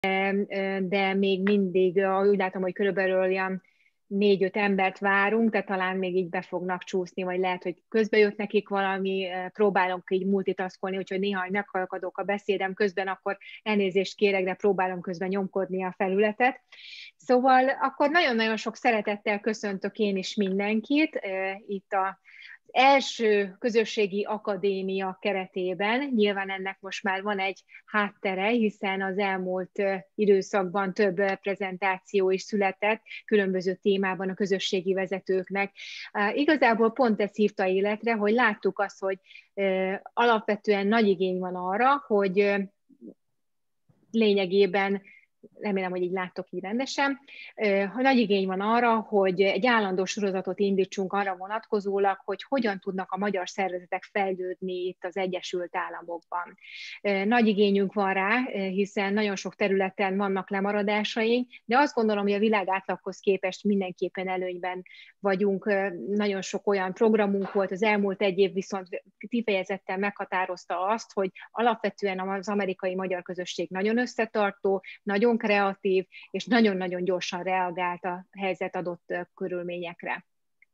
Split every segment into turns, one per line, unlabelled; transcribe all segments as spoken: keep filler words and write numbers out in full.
de még mindig úgy látom, hogy körülbelül olyan négy-öt embert várunk, de talán még így be fognak csúszni, vagy lehet, hogy közbe jött nekik valami, próbálunk így multitaskolni, úgyhogy néha meghallgatok a beszédem közben, akkor elnézést kérek, de próbálom közben nyomkodni a felületet. Szóval akkor nagyon-nagyon sok szeretettel köszöntök én is mindenkit itt a első közösségi akadémia keretében. Nyilván ennek most már van egy háttere, hiszen az elmúlt időszakban több prezentáció is született különböző témában a közösségi vezetőknek. Igazából pont ez hívta életre, hogy láttuk azt, hogy alapvetően nagy igény van arra, hogy lényegében remélem, hogy így láttok így rendesen. Nagy igény van arra, hogy egy állandó sorozatot indítsunk arra vonatkozólag, hogy hogyan tudnak a magyar szervezetek fejlődni itt az Egyesült Államokban. Nagy igényünk van rá, hiszen nagyon sok területen vannak lemaradásaink, de azt gondolom, hogy a világ átlaghoz képest mindenképpen előnyben vagyunk. Nagyon sok olyan programunk volt, az elmúlt egy év viszont kifejezetten meghatározta azt, hogy alapvetően az amerikai magyar közösség nagyon összetartó, nagyon kreatív, és nagyon-nagyon gyorsan reagált a helyzet adott körülményekre.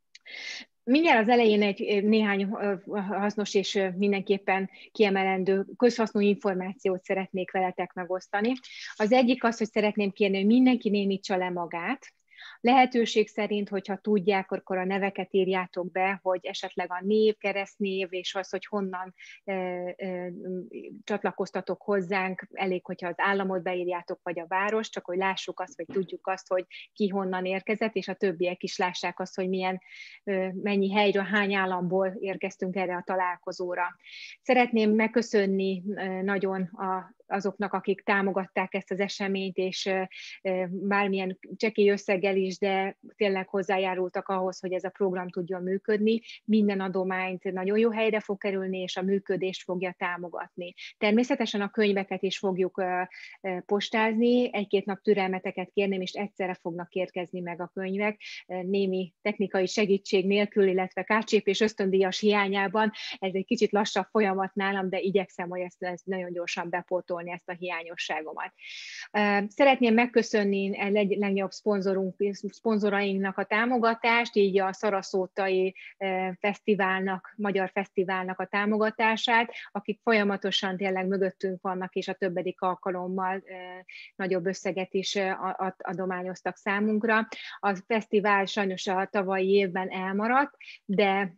Mindjárt az elején egy néhány hasznos és mindenképpen kiemelendő közhasznú információt szeretnék veletek megosztani. Az egyik az, hogy szeretném kérni, hogy mindenki némítsa le magát. Lehetőség szerint, hogyha tudják, akkor a neveket írjátok be, hogy esetleg a név, keresztnév, és az, hogy honnan e, e, csatlakoztatok hozzánk, elég, hogyha az államot beírjátok, vagy a város, csak hogy lássuk azt, vagy tudjuk azt, hogy ki honnan érkezett, és a többiek is lássák azt, hogy milyen, e, mennyi helyről, hány államból érkeztünk erre a találkozóra. Szeretném megköszönni e, nagyon a azoknak, akik támogatták ezt az eseményt, és bármilyen csekély összeggel is, de tényleg hozzájárultak ahhoz, hogy ez a program tudjon működni. Minden adományt nagyon jó helyre fog kerülni, és a működést fogja támogatni. Természetesen a könyveket is fogjuk postázni, egy-két nap türelmeteket kérném, és egyszerre fognak érkezni meg a könyvek, némi technikai segítség nélkül, illetve kártyépés ösztöndíjas hiányában. Ez egy kicsit lassabb folyamat nálam, de igyekszem, hogy ezt, ezt nagyon gyorsan bepótolni, ezt a hiányosságomat. Szeretném megköszönni a legnagyobb szponzorunk, szponzorainknak a támogatást, így a Szaraszótai Fesztiválnak, Magyar Fesztiválnak a támogatását, akik folyamatosan tényleg mögöttünk vannak, és a többedik alkalommal nagyobb összeget is adományoztak számunkra. A fesztivál sajnos a tavalyi évben elmaradt, de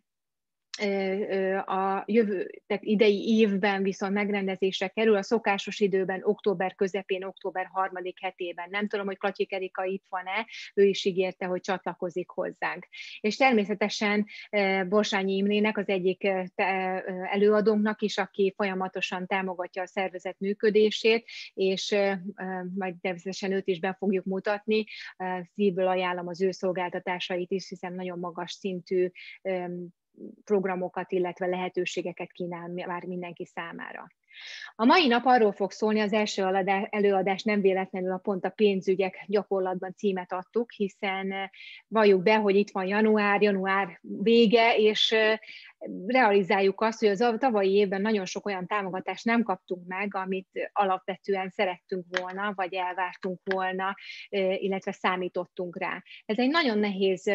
a jövő, tehát idei évben viszont megrendezésre kerül, a szokásos időben, október közepén, október harmadik hetében. Nem tudom, hogy Klatyik Erika itt van-e, ő is ígérte, hogy csatlakozik hozzánk. És természetesen Borsányi Imrének, az egyik előadónknak is, aki folyamatosan támogatja a szervezet működését, és majd természetesen őt is be fogjuk mutatni. Szívből ajánlom az ő szolgáltatásait is, hiszen nagyon magas szintű programokat, illetve lehetőségeket kínál már mindenki számára. A mai nap arról fog szólni, az első előadás nem véletlenül a pont a pénzügyek gyakorlatban címet adtuk, hiszen valljuk be, hogy itt van január, január vége, és realizáljuk azt, hogy az tavalyi évben nagyon sok olyan támogatást nem kaptunk meg, amit alapvetően szerettünk volna, vagy elvártunk volna, illetve számítottunk rá. Ez egy nagyon nehéz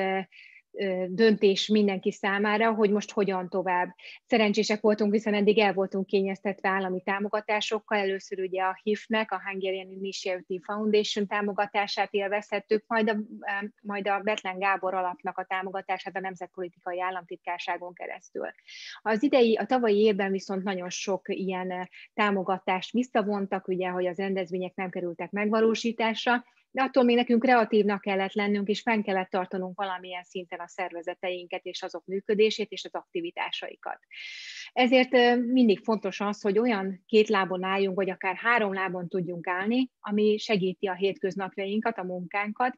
döntés mindenki számára, hogy most hogyan tovább. Szerencsések voltunk, hiszen eddig el voltunk kényeztetve állami támogatásokkal. Először ugye a há i ef-nek, a Hungarian Initiative Foundation támogatását élvezhettük, majd a, majd a Bethlen Gábor alapnak a támogatását a Nemzetpolitikai Államtitkárságon keresztül. Az idei, a tavalyi évben viszont nagyon sok ilyen támogatást visszavontak, ugye, hogy az rendezvények nem kerültek megvalósításra, de attól még nekünk kreatívnak kellett lennünk, és fenn kellett tartanunk valamilyen szinten a szervezeteinket, és azok működését, és az aktivitásaikat. Ezért mindig fontos az, hogy olyan két lábon álljunk, vagy akár három lábon tudjunk állni, ami segíti a hétköznapjainkat, a munkánkat,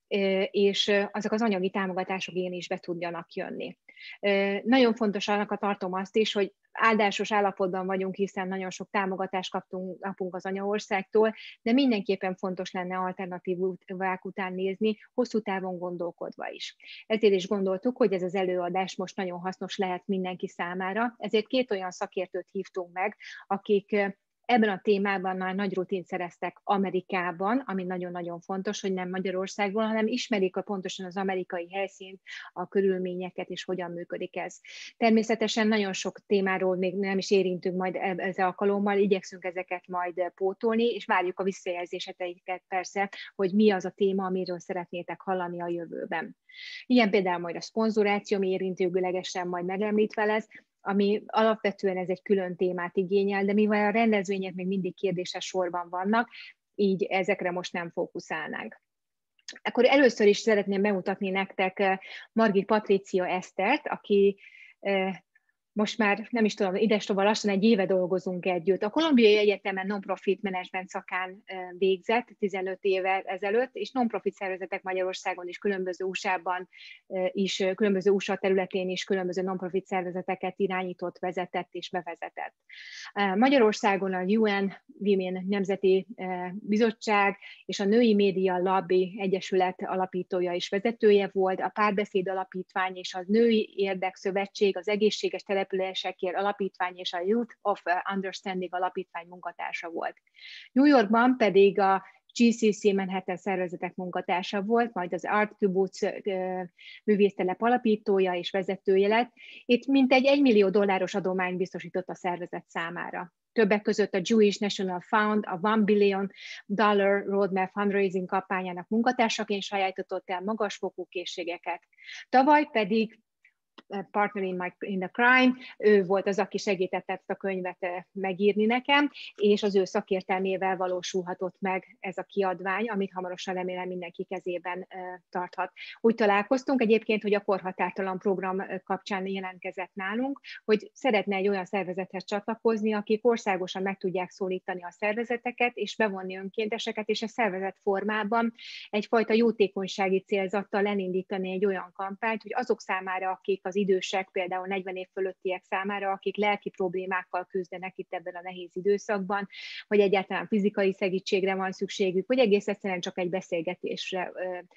és azok az anyagi támogatások ilyen is be tudjanak jönni. Nagyon fontos annak tartom azt is, hogy áldásos állapotban vagyunk, hiszen nagyon sok támogatást kaptunk, kapunk az anyaországtól, de mindenképpen fontos lenne alternatívák után nézni, hosszú távon gondolkodva is. Ezért is gondoltuk, hogy ez az előadás most nagyon hasznos lehet mindenki számára, ezért két olyan szakértőt hívtunk meg, akik Ebben a témában már nagy rutint szereztek Amerikában, ami nagyon-nagyon fontos, hogy nem Magyarországból, hanem ismerik a pontosan az amerikai helyszínt, a körülményeket és hogyan működik ez. Természetesen nagyon sok témáról még nem is érintünk majd ezzel alkalommal, igyekszünk ezeket majd pótolni, és várjuk a visszajelzéseteiket persze, hogy mi az a téma, amiről szeretnétek hallani a jövőben. Ilyen például majd a szponzoráció, ami érintőlegesen majd megemlítve lesz, ami alapvetően ez egy külön témát igényel, de mivel a rendezvények még mindig kérdéses sorban vannak, így ezekre most nem fókuszálnánk. Akkor először is szeretném bemutatni nektek Margit Patricia Esztert, aki most már nem is tudom, idestova lassan egy éve dolgozunk együtt. A Kolumbiai Egyetemen non-profit management szakán végzett tizenöt éve ezelőtt, és non-profit szervezetek Magyarországon is, különböző u es á-ban is, különböző u es á területén is különböző non-profit szervezeteket irányított, vezetett és bevezetett. Magyarországon a u en Women Nemzeti Bizottság és a Női Média Lobby Egyesület alapítója és vezetője volt, a Párbeszéd Alapítvány és a Női Érdekszövetség, az Egészséges Településekért Alapítvány és a Youth of Understanding Alapítvány munkatársa volt. New Yorkban pedig a gé cé cé Manhattan szervezetek munkatársa volt, majd az Art Kibbutz művésztelep alapítója és vezetője lett. Itt mintegy egy millió dolláros adományt biztosított a szervezet számára. Többek között a Jewish National Fund, a One Billion Dollar Roadmap Fundraising kampányának munkatársaként sajátított el magasfokú készségeket. Tavaly pedig Partner in, my, in the Crime, ő volt az, aki segített ezt a könyvet megírni nekem, és az ő szakértelmével valósulhatott meg ez a kiadvány, amit hamarosan remélem mindenki kezében tarthat. Úgy találkoztunk egyébként, hogy a korhatártalan program kapcsán jelentkezett nálunk, hogy szeretne egy olyan szervezethez csatlakozni, akik országosan meg tudják szólítani a szervezeteket, és bevonni önkénteseket, és a szervezet formában egyfajta jótékonysági célzattal elindítani egy olyan kampányt, hogy azok számára, akik az idősek, például negyven év fölöttiek számára, akik lelki problémákkal küzdenek itt ebben a nehéz időszakban, vagy egyáltalán fizikai segítségre van szükségük, vagy egész egyszerűen csak egy beszélgetésre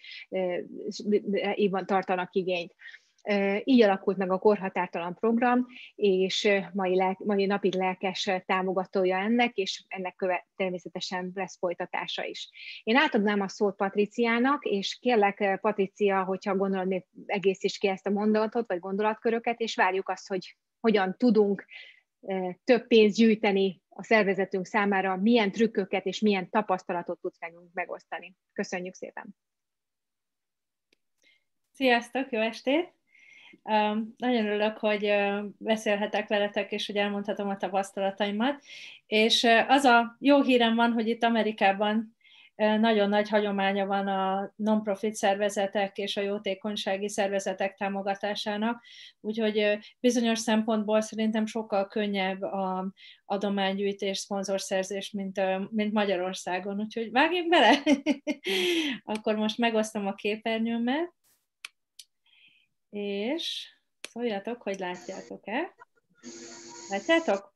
így tartanak igényt. Így alakult meg a korhatártalan program, és mai, lelk, mai napig lelkes támogatója ennek, és ennek követ, természetesen lesz folytatása is. Én átadnám a szót Patriciának, és kérlek, Patricia, hogyha gondolod, még egészíts ki ezt a mondatot, vagy gondolatköröket, és várjuk azt, hogy hogyan tudunk több pénzt gyűjteni a szervezetünk számára, milyen trükköket és milyen tapasztalatot tudsz nekünk megosztani. Köszönjük szépen!
Sziasztok, jó estét! Um, nagyon örülök, hogy uh, beszélhetek veletek, és hogy elmondhatom a tapasztalataimat. És uh, az a jó hírem van, hogy itt Amerikában uh, nagyon nagy hagyománya van a non-profit szervezetek és a jótékonysági szervezetek támogatásának, úgyhogy uh, bizonyos szempontból szerintem sokkal könnyebb a adománygyűjtés, szponzorszerzés, mint, uh, mint Magyarországon. Úgyhogy vágjunk bele! Akkor most megosztom a képernyőmet. És szóljatok, hogy látjátok-e? Látjátok?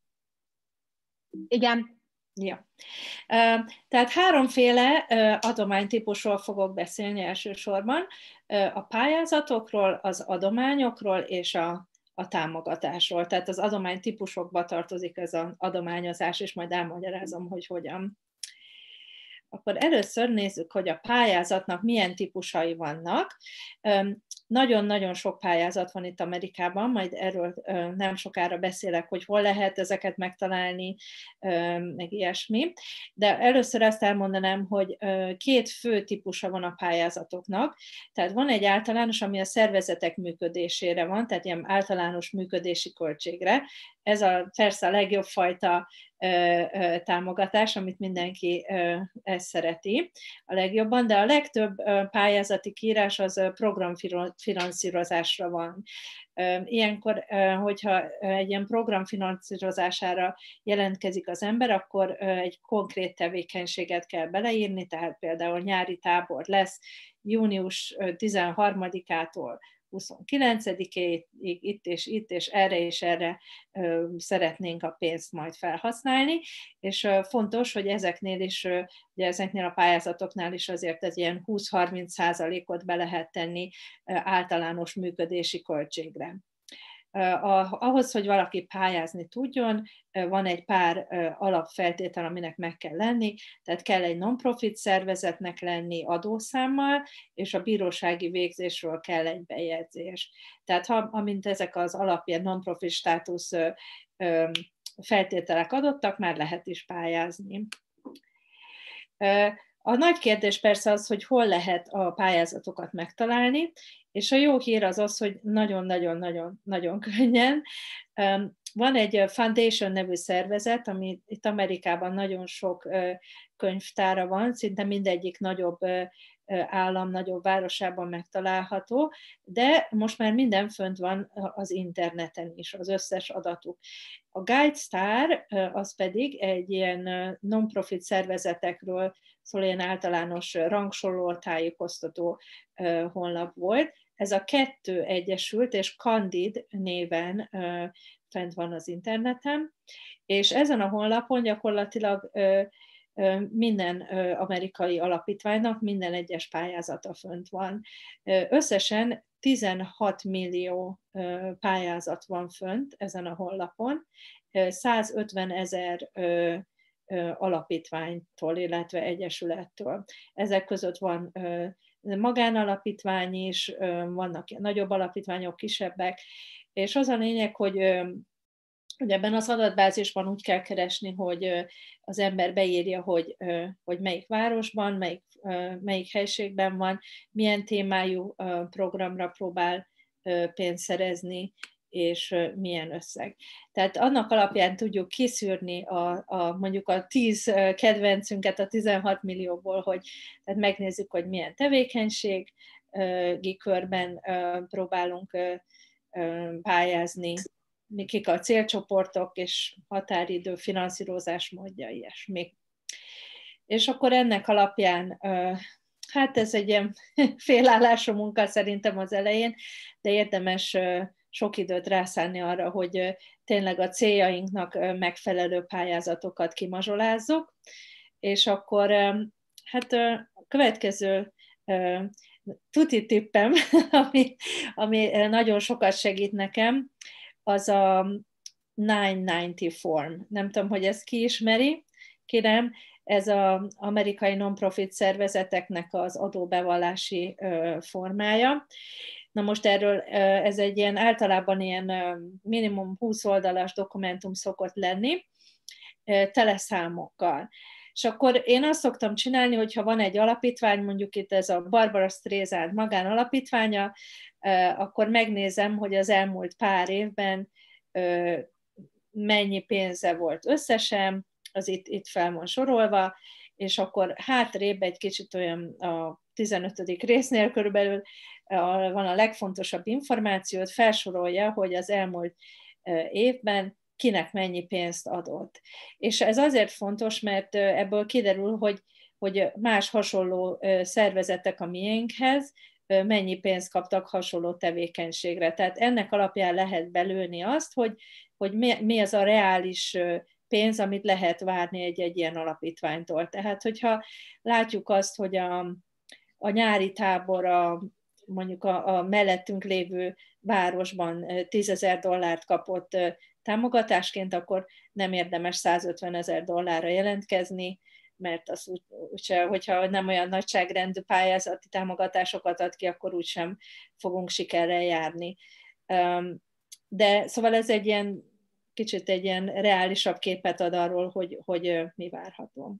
Igen.
Ja. Tehát háromféle adománytípusról fogok beszélni elsősorban. A pályázatokról, az adományokról és a, a támogatásról. Tehát az adománytípusokba tartozik ez az adományozás, és majd elmagyarázom, hogy hogyan. Akkor először nézzük, hogy a pályázatnak milyen típusai vannak. Nagyon-nagyon sok pályázat van itt Amerikában, majd erről nem sokára beszélek, hogy hol lehet ezeket megtalálni, meg ilyesmi. De először ezt elmondanám, hogy két fő típusa van a pályázatoknak. Tehát van egy általános, ami a szervezetek működésére van, tehát ilyen általános működési költségre. Ez a, persze a legjobb fajta támogatás, amit mindenki ezt szereti a legjobban, de a legtöbb pályázati kiírás az programfinanszírozásra van. Ilyenkor, hogyha egy ilyen program finanszírozására jelentkezik az ember, akkor egy konkrét tevékenységet kell beleírni, tehát például nyári tábor lesz június tizenharmadikától huszonkilencedikéig itt és itt, és erre és erre ö, szeretnénk a pénzt majd felhasználni, és ö, fontos, hogy ezeknél is, ö, ugye ezeknél a pályázatoknál is azért ez ilyen húsz-harminc százalékot be lehet tenni ö, általános működési költségre. ahhoz, hogy valaki pályázni tudjon, van egy pár alapfeltétel, aminek meg kell lenni, tehát kell egy non-profit szervezetnek lenni adószámmal, és a bírósági végzésről kell egy bejegyzés. Tehát ha, amint ezek az alapja non-profit státusz feltételek adottak, már lehet is pályázni. A nagy kérdés persze az, hogy hol lehet a pályázatokat megtalálni, és a jó hír az az, hogy nagyon-nagyon-nagyon-nagyon könnyen. Van egy Foundation nevű szervezet, ami itt Amerikában nagyon sok könyvtára van, szinte mindegyik nagyobb állam, nagyobb városában megtalálható, de most már minden fönt van az interneten is, az összes adatuk. A GuideStar az pedig egy ilyen non-profit szervezetekről szól, ilyen általános rangsoroló tájékoztató honlap volt. Ez a kettő egyesült, és Candid néven fent van az interneten, és ezen a honlapon gyakorlatilag minden amerikai alapítványnak minden egyes pályázata fönt van. Összesen tizenhat millió pályázat van fönt ezen a honlapon, százötven ezer alapítványtól, illetve egyesülettől. Ezek között van magánalapítvány is, vannak nagyobb alapítványok, kisebbek, és az a lényeg, hogy hogy ebben az adatbázisban úgy kell keresni, hogy az ember beírja, hogy, hogy melyik városban, melyik, melyik helységben van, milyen témájú programra próbál pénzt szerezni, és milyen összeg. Tehát annak alapján tudjuk kiszűrni a, a, mondjuk a tíz kedvencünket a tizenhat millióból, hogy tehát megnézzük, hogy milyen tevékenységi körben próbálunk pályázni, kik a célcsoportok és határidő, finanszírozás módja, ilyesmi. És akkor ennek alapján, hát ez egy ilyen félállású munka szerintem az elején, de érdemes sok időt rászánni arra, hogy tényleg a céljainknak megfelelő pályázatokat kimazsolázzuk, és akkor hát a következő tuti tippem, ami, ami nagyon sokat segít nekem, az a kilencszáznegyven form. Nem tudom, hogy ezt ki ismeri, kérem, ez az amerikai non-profit szervezeteknek az adóbevallási formája. Na most erről ez egy ilyen általában ilyen minimum húsz oldalas dokumentum szokott lenni, teleszámokkal. És akkor én azt szoktam csinálni, hogyha van egy alapítvány, mondjuk itt ez a Barbara Streisand magánalapítványa, akkor megnézem, hogy az elmúlt pár évben mennyi pénze volt összesen, az itt, itt fel van sorolva, és akkor hátrébb egy kicsit olyan a tizenötödik résznél körülbelül van a legfontosabb információt, felsorolja, hogy az elmúlt évben kinek mennyi pénzt adott. És ez azért fontos, mert ebből kiderül, hogy, hogy más hasonló szervezetek a miénkhez mennyi pénzt kaptak hasonló tevékenységre. Tehát ennek alapján lehet belőni azt, hogy, hogy mi, mi az a reális pénz, amit lehet várni egy-egy ilyen alapítványtól. Tehát, hogyha látjuk azt, hogy a, a nyári tábor a, mondjuk a, a mellettünk lévő városban tízezer dollárt kapott támogatásként, akkor nem érdemes százötven ezer dollárra jelentkezni, mert az úgy, úgy, hogyha nem olyan nagyságrendű pályázati támogatásokat ad ki, akkor úgysem fogunk sikerrel járni. De szóval ez egy ilyen kicsit egy ilyen reálisabb képet ad arról, hogy, hogy mi várható.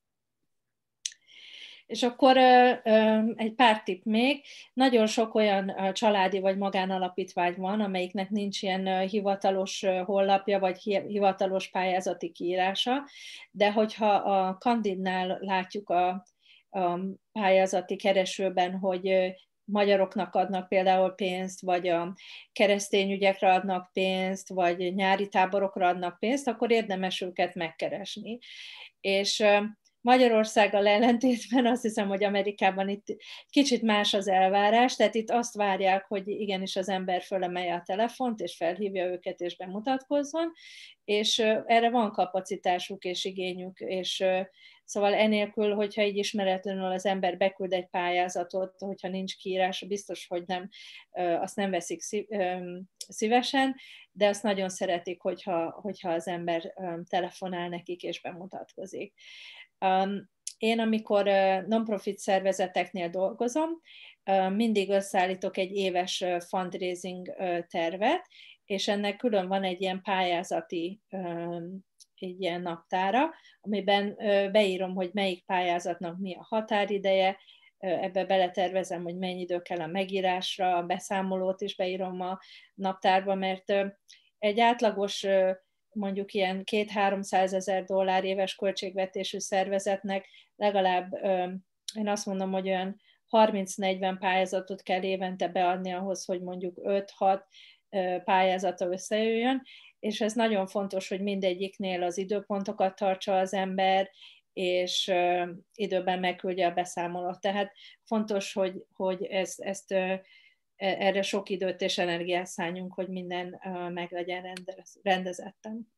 És akkor egy pár tipp még. Nagyon sok olyan családi vagy magánalapítvány van, amelyiknek nincs ilyen hivatalos honlapja, vagy hivatalos pályázati kiírása, de hogyha a Candidnál látjuk a, a pályázati keresőben, hogy magyaroknak adnak például pénzt, vagy a keresztény ügyekre adnak pénzt, vagy nyári táborokra adnak pénzt, akkor érdemes őket megkeresni. És Magyarországgal ellentétben azt hiszem, hogy Amerikában itt kicsit más az elvárás, tehát itt azt várják, hogy igenis az ember fölemelje a telefont, és felhívja őket, és bemutatkozzon, és erre van kapacitásuk és igényük, és szóval enélkül, hogyha így ismeretlenül az ember beküld egy pályázatot, hogyha nincs kiírás, biztos, hogy nem, azt nem veszik szívesen, de azt nagyon szeretik, hogyha, hogyha az ember telefonál nekik és bemutatkozik. Én, amikor non-profit szervezeteknél dolgozom, mindig összeállítok egy éves fundraising tervet, és ennek külön van egy ilyen pályázati egy ilyen naptára, amiben beírom, hogy melyik pályázatnak mi a határideje, ebbe beletervezem, hogy mennyi idő kell a megírásra, a beszámolót is beírom a naptárba, mert egy átlagos, mondjuk ilyen két-háromszázezer dollár éves költségvetésű szervezetnek legalább, én azt mondom, hogy olyan harminc-negyven pályázatot kell évente beadni ahhoz, hogy mondjuk öt-hat pályázata összejöjjön, és ez nagyon fontos, hogy mindegyiknél az időpontokat tartsa az ember, és időben megküldje a beszámolót. Tehát fontos, hogy, hogy ezt, ezt erre sok időt és energiát szálljunk, hogy minden meg legyen rendezetten.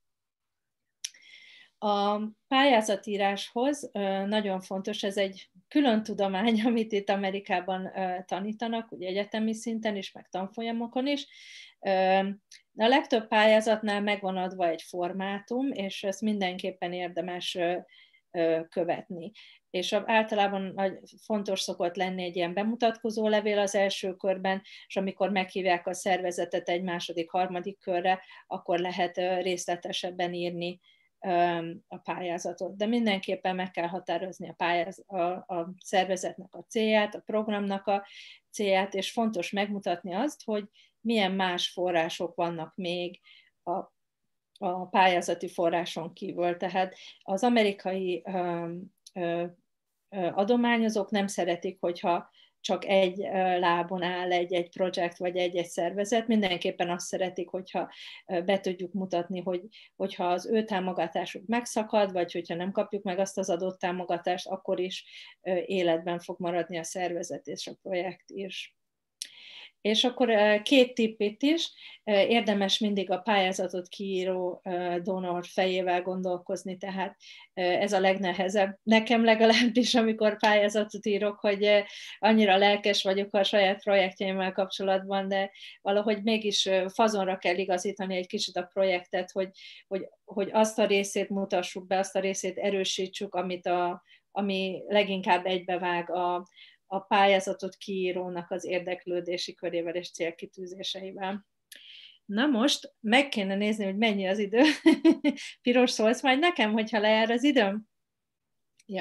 A pályázatíráshoz nagyon fontos, ez egy külön tudomány, amit itt Amerikában tanítanak, ugye egyetemi szinten is, meg tanfolyamokon is. De a legtöbb pályázatnál megvan adva egy formátum, és ezt mindenképpen érdemes követni. És általában fontos szokott lenni egy ilyen bemutatkozó levél az első körben, és amikor meghívják a szervezetet egy második, harmadik körre, akkor lehet részletesebben írni a pályázatot. De mindenképpen meg kell határozni a, pályáz, a, a szervezetnek a célját, a programnak a célját, és fontos megmutatni azt, hogy milyen más források vannak még a, a pályázati forráson kívül. Tehát az amerikai ö, ö, adományozók nem szeretik, hogyha csak egy lábon áll egy-egy projekt vagy egy-egy szervezet. Mindenképpen azt szeretik, hogyha be tudjuk mutatni, hogy, hogyha az ő támogatásuk megszakad, vagy hogyha nem kapjuk meg azt az adott támogatást, akkor is életben fog maradni a szervezet és a projekt is. És akkor két tippét is, érdemes mindig a pályázatot kiíró donor fejével gondolkozni, tehát ez a legnehezebb. Nekem legalábbis, amikor pályázatot írok, hogy annyira lelkes vagyok a saját projektjeimmel kapcsolatban, de valahogy mégis fazonra kell igazítani egy kicsit a projektet, hogy, hogy, hogy azt a részét mutassuk be, azt a részét erősítsük, amit a, ami leginkább egybevág a a pályázatot kiírónak az érdeklődési körével és célkitűzéseivel. Na most meg kéne nézni, hogy mennyi az idő. Piros, szólsz majd nekem, hogyha lejár az időm? Ja.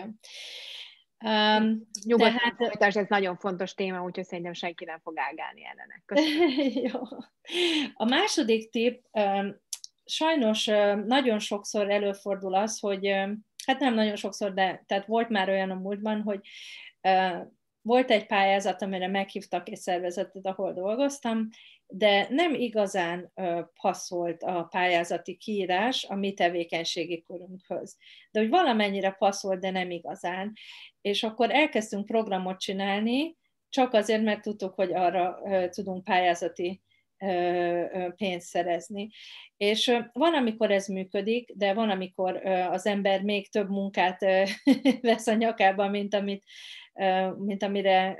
Um, Nyugodtan tehát... ez nagyon fontos téma, úgyhogy szerintem senki nem fog ágálni ellene.
Jó. A második tipp, sajnos nagyon sokszor előfordul az, hogy, hát nem nagyon sokszor, de tehát volt már olyan a múltban, hogy volt egy pályázat, amire meghívtak egy szervezetet, ahol dolgoztam, de nem igazán passzolt a pályázati kiírás a mi tevékenységi körünkhöz. De hogy valamennyire passzolt, de nem igazán. És akkor elkezdtünk programot csinálni, csak azért, mert tudtuk, hogy arra tudunk pályázati pénzt szerezni. És van, amikor ez működik, de van, amikor az ember még több munkát vesz a nyakába, mint amit, mint amire,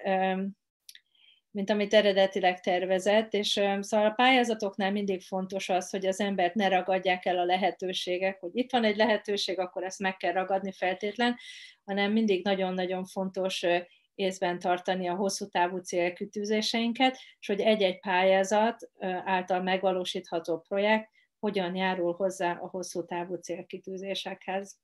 mint amit eredetileg tervezett, és szóval a pályázatoknál mindig fontos az, hogy az embert ne ragadják el a lehetőségek, hogy itt van egy lehetőség, akkor ezt meg kell ragadni feltétlen, hanem mindig nagyon-nagyon fontos észben tartani a hosszú távú célkitűzéseinket, és hogy egy-egy pályázat által megvalósítható projekt hogyan járul hozzá a hosszú távú célkitűzésekhez.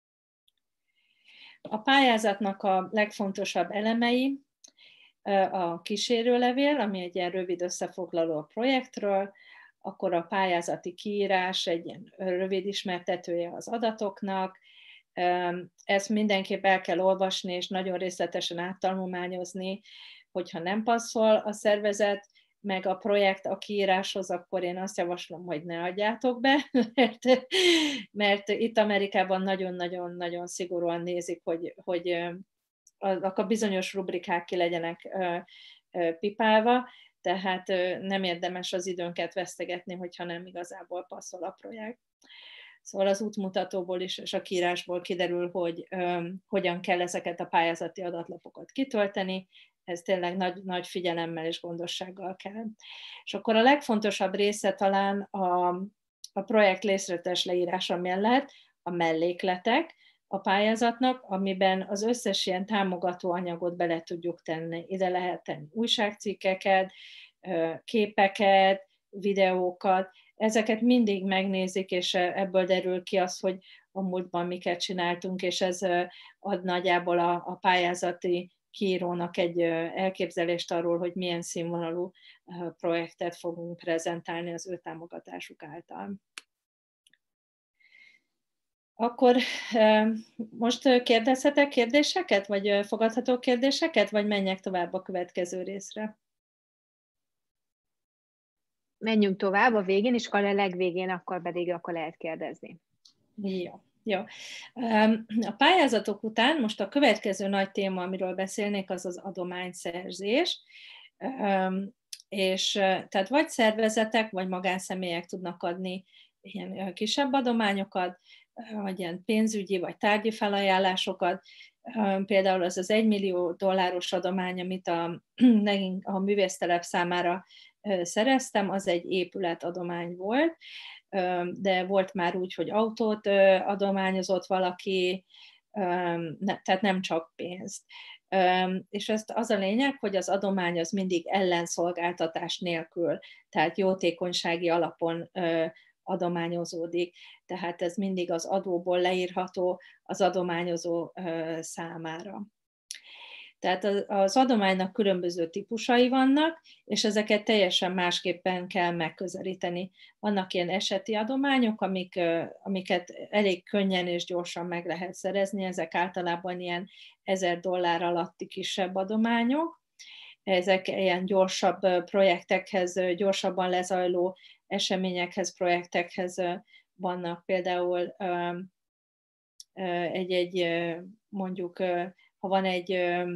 A pályázatnak a legfontosabb elemei a kísérőlevél, ami egy ilyen rövid összefoglaló a projektről, akkor a pályázati kiírás, egy ilyen rövid ismertetője az adatoknak. Ezt mindenképp el kell olvasni, és nagyon részletesen áttanulmányozni, hogyha nem passzol a szervezet, meg a projekt a kiíráshoz, akkor én azt javaslom, hogy ne adjátok be, mert, mert itt Amerikában nagyon-nagyon-nagyon szigorúan nézik, hogy, hogy a bizonyos rubrikák ki legyenek pipálva, tehát nem érdemes az időnket vesztegetni, hogyha nem igazából passzol a projekt. Szóval az útmutatóból is és a kiírásból kiderül, hogy um, hogyan kell ezeket a pályázati adatlapokat kitölteni, ez tényleg nagy, nagy figyelemmel és gondossággal kell. És akkor a legfontosabb része talán a, a projekt részletes leírása mellett a mellékletek a pályázatnak, amiben az összes ilyen támogató anyagot bele tudjuk tenni. Ide lehet tenni újságcikkeket, képeket, videókat, ezeket mindig megnézik, és ebből derül ki az, hogy a múltban miket csináltunk, és ez ad nagyjából a, a pályázati kiírónak egy elképzelést arról, hogy milyen színvonalú projektet fogunk prezentálni az ő támogatásuk által. Akkor most kérdezhetek kérdéseket, vagy fogadhatok kérdéseket, vagy menjek tovább a következő részre?
Menjünk tovább a végén, és akkor a legvégén akkor pedig akkor lehet kérdezni.
Jó, jó. A pályázatok után most a következő nagy téma, amiről beszélnék, az az adományszerzés. És tehát vagy szervezetek, vagy magánszemélyek tudnak adni ilyen kisebb adományokat, vagy ilyen pénzügyi, vagy tárgyi felajánlásokat. Például az az egymillió dolláros adomány, amit a, a művésztelep számára szereztem, az egy épületadomány volt, de volt már úgy, hogy autót adományozott valaki, tehát nem csak pénzt. És ezt az a lényeg, hogy az adomány az mindig ellenszolgáltatás nélkül, tehát jótékonysági alapon adományozódik, tehát ez mindig az adóból leírható az adományozó számára. Tehát az adománynak különböző típusai vannak, és ezeket teljesen másképpen kell megközelíteni. Vannak ilyen eseti adományok, amik, amiket elég könnyen és gyorsan meg lehet szerezni, ezek általában ilyen ezer dollár alatti kisebb adományok. Ezek ilyen gyorsabb projektekhez, gyorsabban lezajló eseményekhez, projektekhez vannak. Például egy-egy, mondjuk, ha van egy,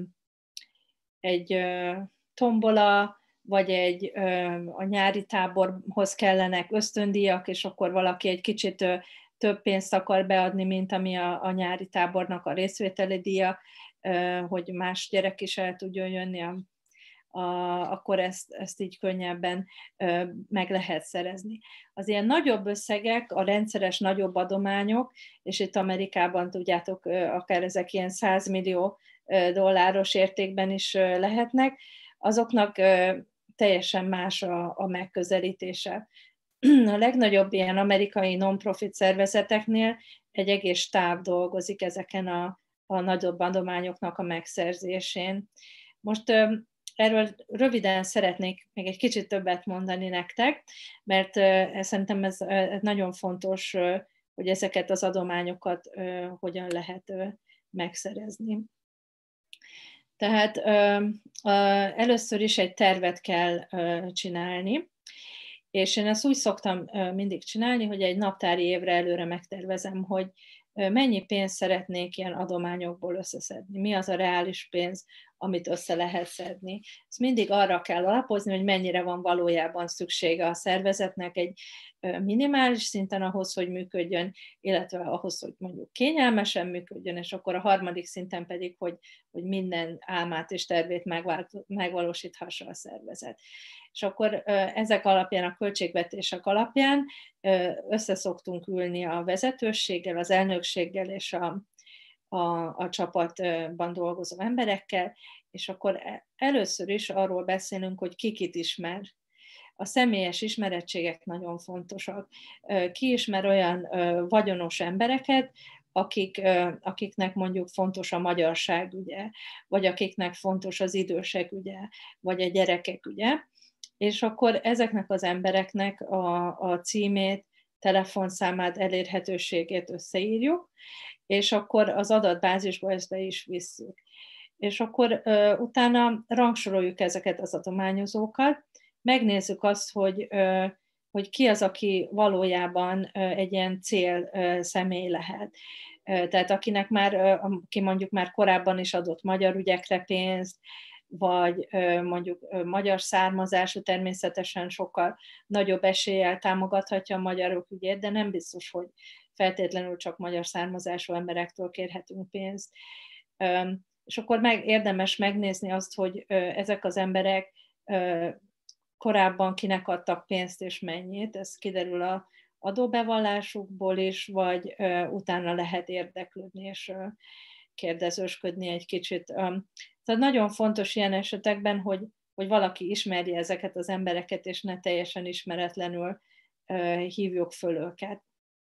egy tombola, vagy egy, a nyári táborhoz kellenek ösztöndíjak, és akkor valaki egy kicsit több pénzt akar beadni, mint ami a, a nyári tábornak a részvételi díja, hogy más gyerek is el tudjon jönni, a, a, akkor ezt, ezt így könnyebben meg lehet szerezni. Az ilyen nagyobb összegek, a rendszeres nagyobb adományok, és itt Amerikában tudjátok, akár ezek ilyen száz millió dolláros értékben is lehetnek, azoknak teljesen más a, a megközelítése. A legnagyobb ilyen amerikai non-profit szervezeteknél egy egész stáb dolgozik ezeken a, a nagyobb adományoknak a megszerzésén. Most erről röviden szeretnék még egy kicsit többet mondani nektek, mert szerintem ez nagyon fontos, hogy ezeket az adományokat hogyan lehet megszerezni. Tehát először is egy tervet kell csinálni, és én ezt úgy szoktam mindig csinálni, hogy egy naptári évre előre megtervezem, hogy mennyi pénzt szeretnék ilyen adományokból összeszedni, mi az a reális pénz, amit össze lehet szedni. Ezt mindig arra kell alapozni, hogy mennyire van valójában szüksége a szervezetnek egy minimális szinten ahhoz, hogy működjön, illetve ahhoz, hogy mondjuk kényelmesen működjön, és akkor a harmadik szinten pedig, hogy, hogy minden álmát és tervét megvalósíthassa a szervezet. És akkor ezek alapján, a költségvetések alapján összeszoktunk ülni a vezetőséggel, az elnökséggel és a, a, a csapatban dolgozó emberekkel, és akkor először is arról beszélünk, hogy ki kit ismer. A személyes ismerettségek nagyon fontosak. Ki ismer olyan vagyonos embereket, akik, akiknek mondjuk fontos a magyarság ügye, vagy akiknek fontos az idősek ügye, vagy a gyerekek ügye, és akkor ezeknek az embereknek a, a címét, telefonszámát, elérhetőségét összeírjuk, és akkor az adatbázisba ezt be is visszük. És akkor uh, utána rangsoroljuk ezeket az adományozókat, megnézzük azt, hogy, hogy ki az, aki valójában egy ilyen cél személy lehet. Tehát akinek már, aki mondjuk már korábban is adott magyar ügyekre pénzt, vagy mondjuk magyar származású, természetesen sokkal nagyobb eséllyel támogathatja a magyarok ügyét, de nem biztos, hogy feltétlenül csak magyar származású emberektől kérhetünk pénzt. És akkor meg, érdemes megnézni azt, hogy ezek az emberek korábban kinek adtak pénzt és mennyit, ez kiderül az adóbevallásukból is, vagy utána lehet érdeklődni és kérdezősködni egy kicsit. Tehát nagyon fontos ilyen esetekben, hogy, hogy valaki ismerje ezeket az embereket, és ne teljesen ismeretlenül hívjuk föl őket.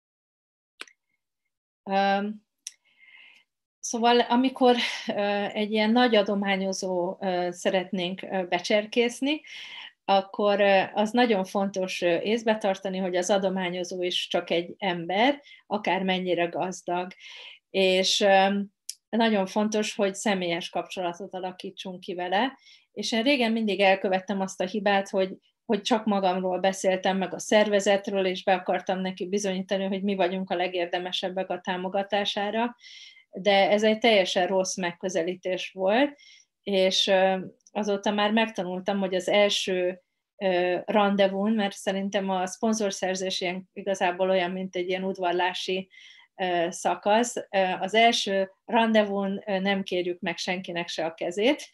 Szóval amikor egy ilyen nagy adományozó szeretnénk becserkészni, akkor az nagyon fontos észbe tartani, hogy az adományozó is csak egy ember, akármennyire gazdag. És nagyon fontos, hogy személyes kapcsolatot alakítsunk ki vele. És én régen mindig elkövettem azt a hibát, hogy, hogy csak magamról beszéltem, meg a szervezetről, és be akartam neki bizonyítani, hogy mi vagyunk a legérdemesebbek a támogatására. De ez egy teljesen rossz megközelítés volt, és azóta már megtanultam, hogy az első randevún, mert szerintem a szponzorszerzés ilyen, igazából olyan, mint egy ilyen udvarlási szakasz. Az első randevún nem kérjük meg senkinek se a kezét,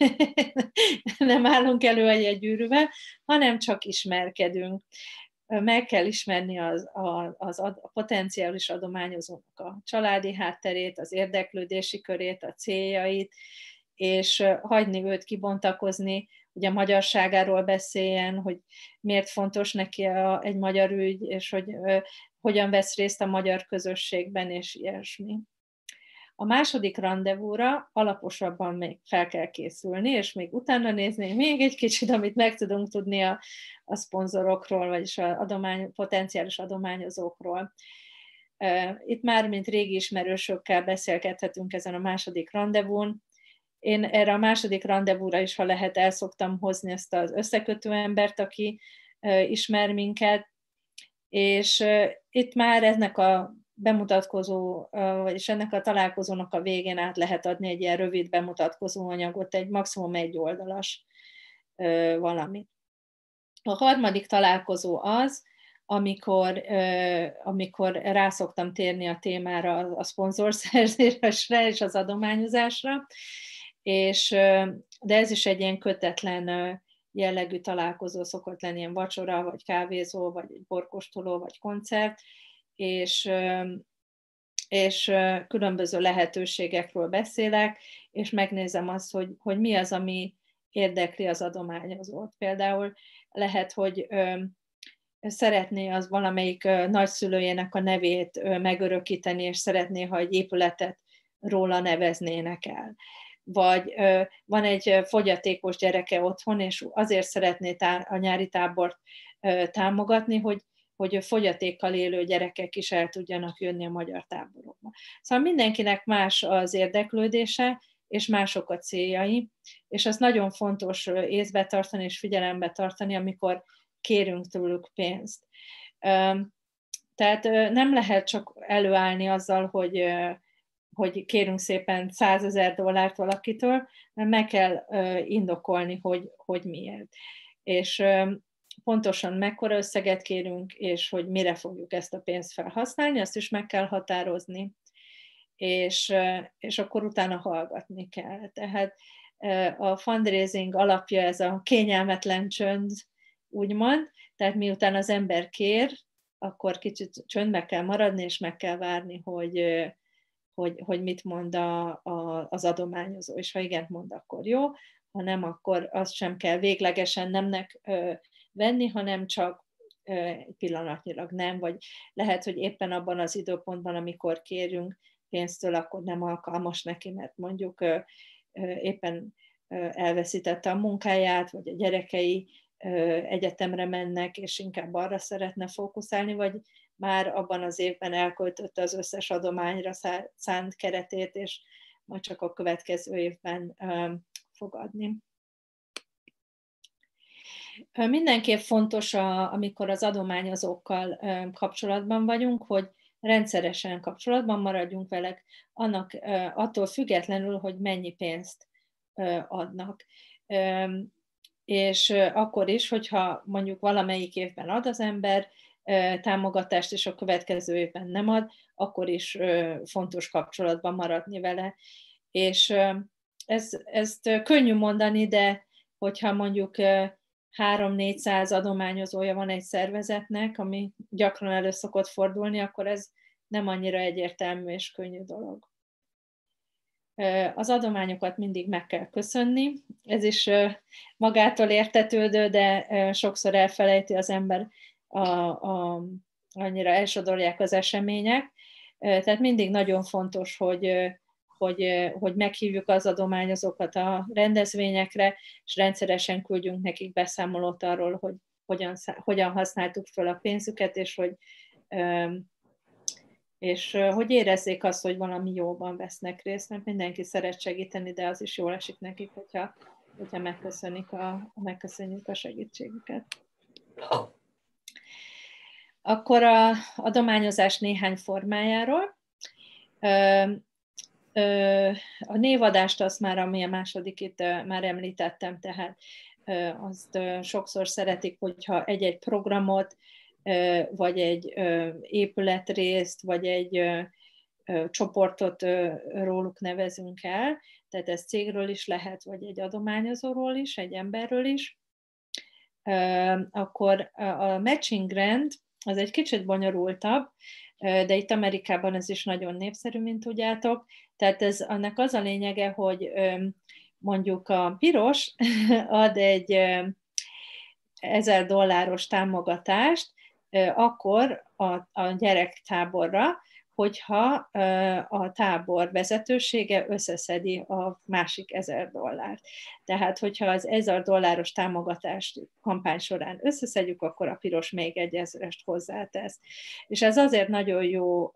nem állunk elő egy gyűrűvel, hanem csak ismerkedünk. Meg kell ismerni az, az, a potenciális adományozónak a családi hátterét, az érdeklődési körét, a céljait, és hagyni őt kibontakozni, hogy a magyarságáról beszéljen, hogy miért fontos neki a, egy magyar ügy, és hogy uh, hogyan vesz részt a magyar közösségben, és ilyesmi. A második randevúra alaposabban még fel kell készülni, és még utána nézni még egy kicsit, amit meg tudunk tudni a, a szponzorokról, vagyis a adomány, potenciális adományozókról. Itt már, mint régi ismerősökkel beszélgethetünk ezen a második randevún. Én erre a második randevúra is, ha lehet, el szoktam hozni ezt az összekötő embert, aki ismer minket, és itt már ennek a bemutatkozó, vagyis ennek a találkozónak a végén át lehet adni egy ilyen rövid bemutatkozó anyagot, egy maximum egy oldalas valamit. A harmadik találkozó az, amikor, amikor rá szoktam térni a témára, a szponzorszerzésre és az adományozásra, és, de ez is egy ilyen kötetlen jellegű találkozó szokott lenni, ilyen vacsora, vagy kávézó, vagy egy borkóstoló, vagy koncert, és, és különböző lehetőségekről beszélek, és megnézem azt, hogy, hogy mi az, ami érdekli az adományozót. Például lehet, hogy szeretné az valamelyik nagyszülőjének a nevét megörökíteni, és szeretné, ha egy épületet róla neveznének el. Vagy van egy fogyatékos gyereke otthon, és azért szeretné a nyári tábort támogatni, hogy, hogy fogyatékkal élő gyerekek is el tudjanak jönni a magyar táborokba. Szóval mindenkinek más az érdeklődése, és mások a céljai, és az nagyon fontos észbe tartani és figyelembe tartani, amikor kérünk tőlük pénzt. Tehát nem lehet csak előállni azzal, hogy, hogy kérünk szépen százezer dollárt valakitől, mert meg kell indokolni, hogy, hogy miért. És pontosan mekkora összeget kérünk, és hogy mire fogjuk ezt a pénzt felhasználni, azt is meg kell határozni, és, és akkor utána hallgatni kell. Tehát a fundraising alapja ez a kényelmetlen csönd, úgymond, tehát miután az ember kér, akkor kicsit csöndbe kell maradni, és meg kell várni, hogy, hogy, hogy mit mond a, a, az adományozó, és ha igent mond, akkor jó, ha nem, akkor azt sem kell véglegesen nemnek ö, venni, hanem csak ö, egy pillanatnyilag nem, vagy lehet, hogy éppen abban az időpontban, amikor kérünk pénztől, akkor nem alkalmas neki, mert mondjuk ö, ö, éppen ö, elveszítette a munkáját, vagy a gyerekei egyetemre mennek, és inkább arra szeretne fókuszálni, vagy már abban az évben elköltötte az összes adományra szánt keretét, és majd csak a következő évben fog adni. Mindenképp fontos, a, amikor az adományozókkal kapcsolatban vagyunk, hogy rendszeresen kapcsolatban maradjunk velük, annak attól függetlenül, hogy mennyi pénzt adnak. És akkor is, hogyha mondjuk valamelyik évben ad az ember támogatást, és a következő évben nem ad, akkor is fontos kapcsolatban maradni vele. És ez, ezt könnyű mondani, de hogyha mondjuk három-négyszáz adományozója van egy szervezetnek, ami gyakran elő szokott fordulni, akkor ez nem annyira egyértelmű és könnyű dolog. Az adományokat mindig meg kell köszönni. Ez is magától értetődő, de sokszor elfelejti az ember, a, a, annyira elsodorják az események. Tehát mindig nagyon fontos, hogy, hogy, hogy meghívjuk az adományozókat a rendezvényekre, és rendszeresen küldjünk nekik beszámolót arról, hogy hogyan, hogyan használtuk fel a pénzüket, és hogy és hogy érezzék azt, hogy valami jóban vesznek részt, mert mindenki szeret segíteni, de az is jól esik nekik, hogyha, hogyha megköszönik a, megköszönjük a segítségüket. Akkor a adományozás néhány formájáról. A névadást azt már, ami a második itt már említettem, tehát azt sokszor szeretik, hogyha egy-egy programot, vagy egy épületrészt, vagy egy csoportot róluk nevezünk el, tehát ez cégről is lehet, vagy egy adományozóról is, egy emberről is. Akkor a matching grant az egy kicsit bonyolultabb, de itt Amerikában ez is nagyon népszerű, mint tudjátok. Tehát ez, annak az a lényege, hogy mondjuk a piros ad egy ezer dolláros támogatást, akkor a, a gyerektáborra, hogyha a tábor vezetősége összeszedi a másik ezer dollárt. Tehát, hogyha az ezer dolláros támogatást kampány során összeszedjük, akkor a piros még egy ezrest hozzátesz. És ez azért nagyon jó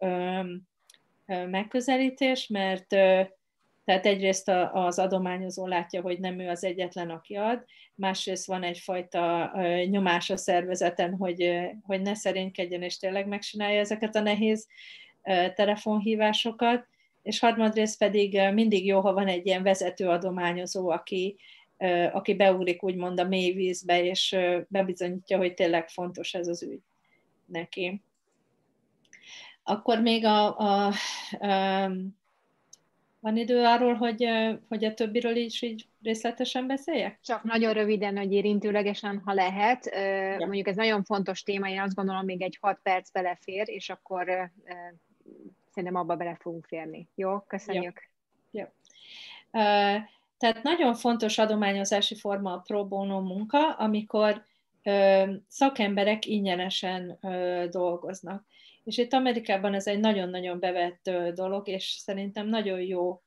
megközelítés, mert tehát egyrészt az adományozó látja, hogy nem ő az egyetlen, aki ad, másrészt van egyfajta nyomás a szervezeten, hogy, hogy ne szerénykedjen, és tényleg megcsinálja ezeket a nehéz telefonhívásokat, és harmadrészt pedig mindig jó, ha van egy ilyen vezető adományozó, aki, aki beugrik úgymond a mély vízbe, és bebizonyítja, hogy tényleg fontos ez az ügy neki. Akkor még a, a, a van idő arról, hogy, hogy a többiről is így részletesen beszéljek?
Csak nagyon röviden, hogy érintőlegesen, ha lehet. Ja. Mondjuk ez nagyon fontos téma, én azt gondolom, még egy hat perc belefér, és akkor szerintem abba bele fogunk férni. Jó? Köszönjük.
Ja. Ja. Tehát nagyon fontos adományozási forma a pro bono munka, amikor szakemberek ingyenesen dolgoznak. És itt Amerikában ez egy nagyon-nagyon bevett dolog, és szerintem nagyon jó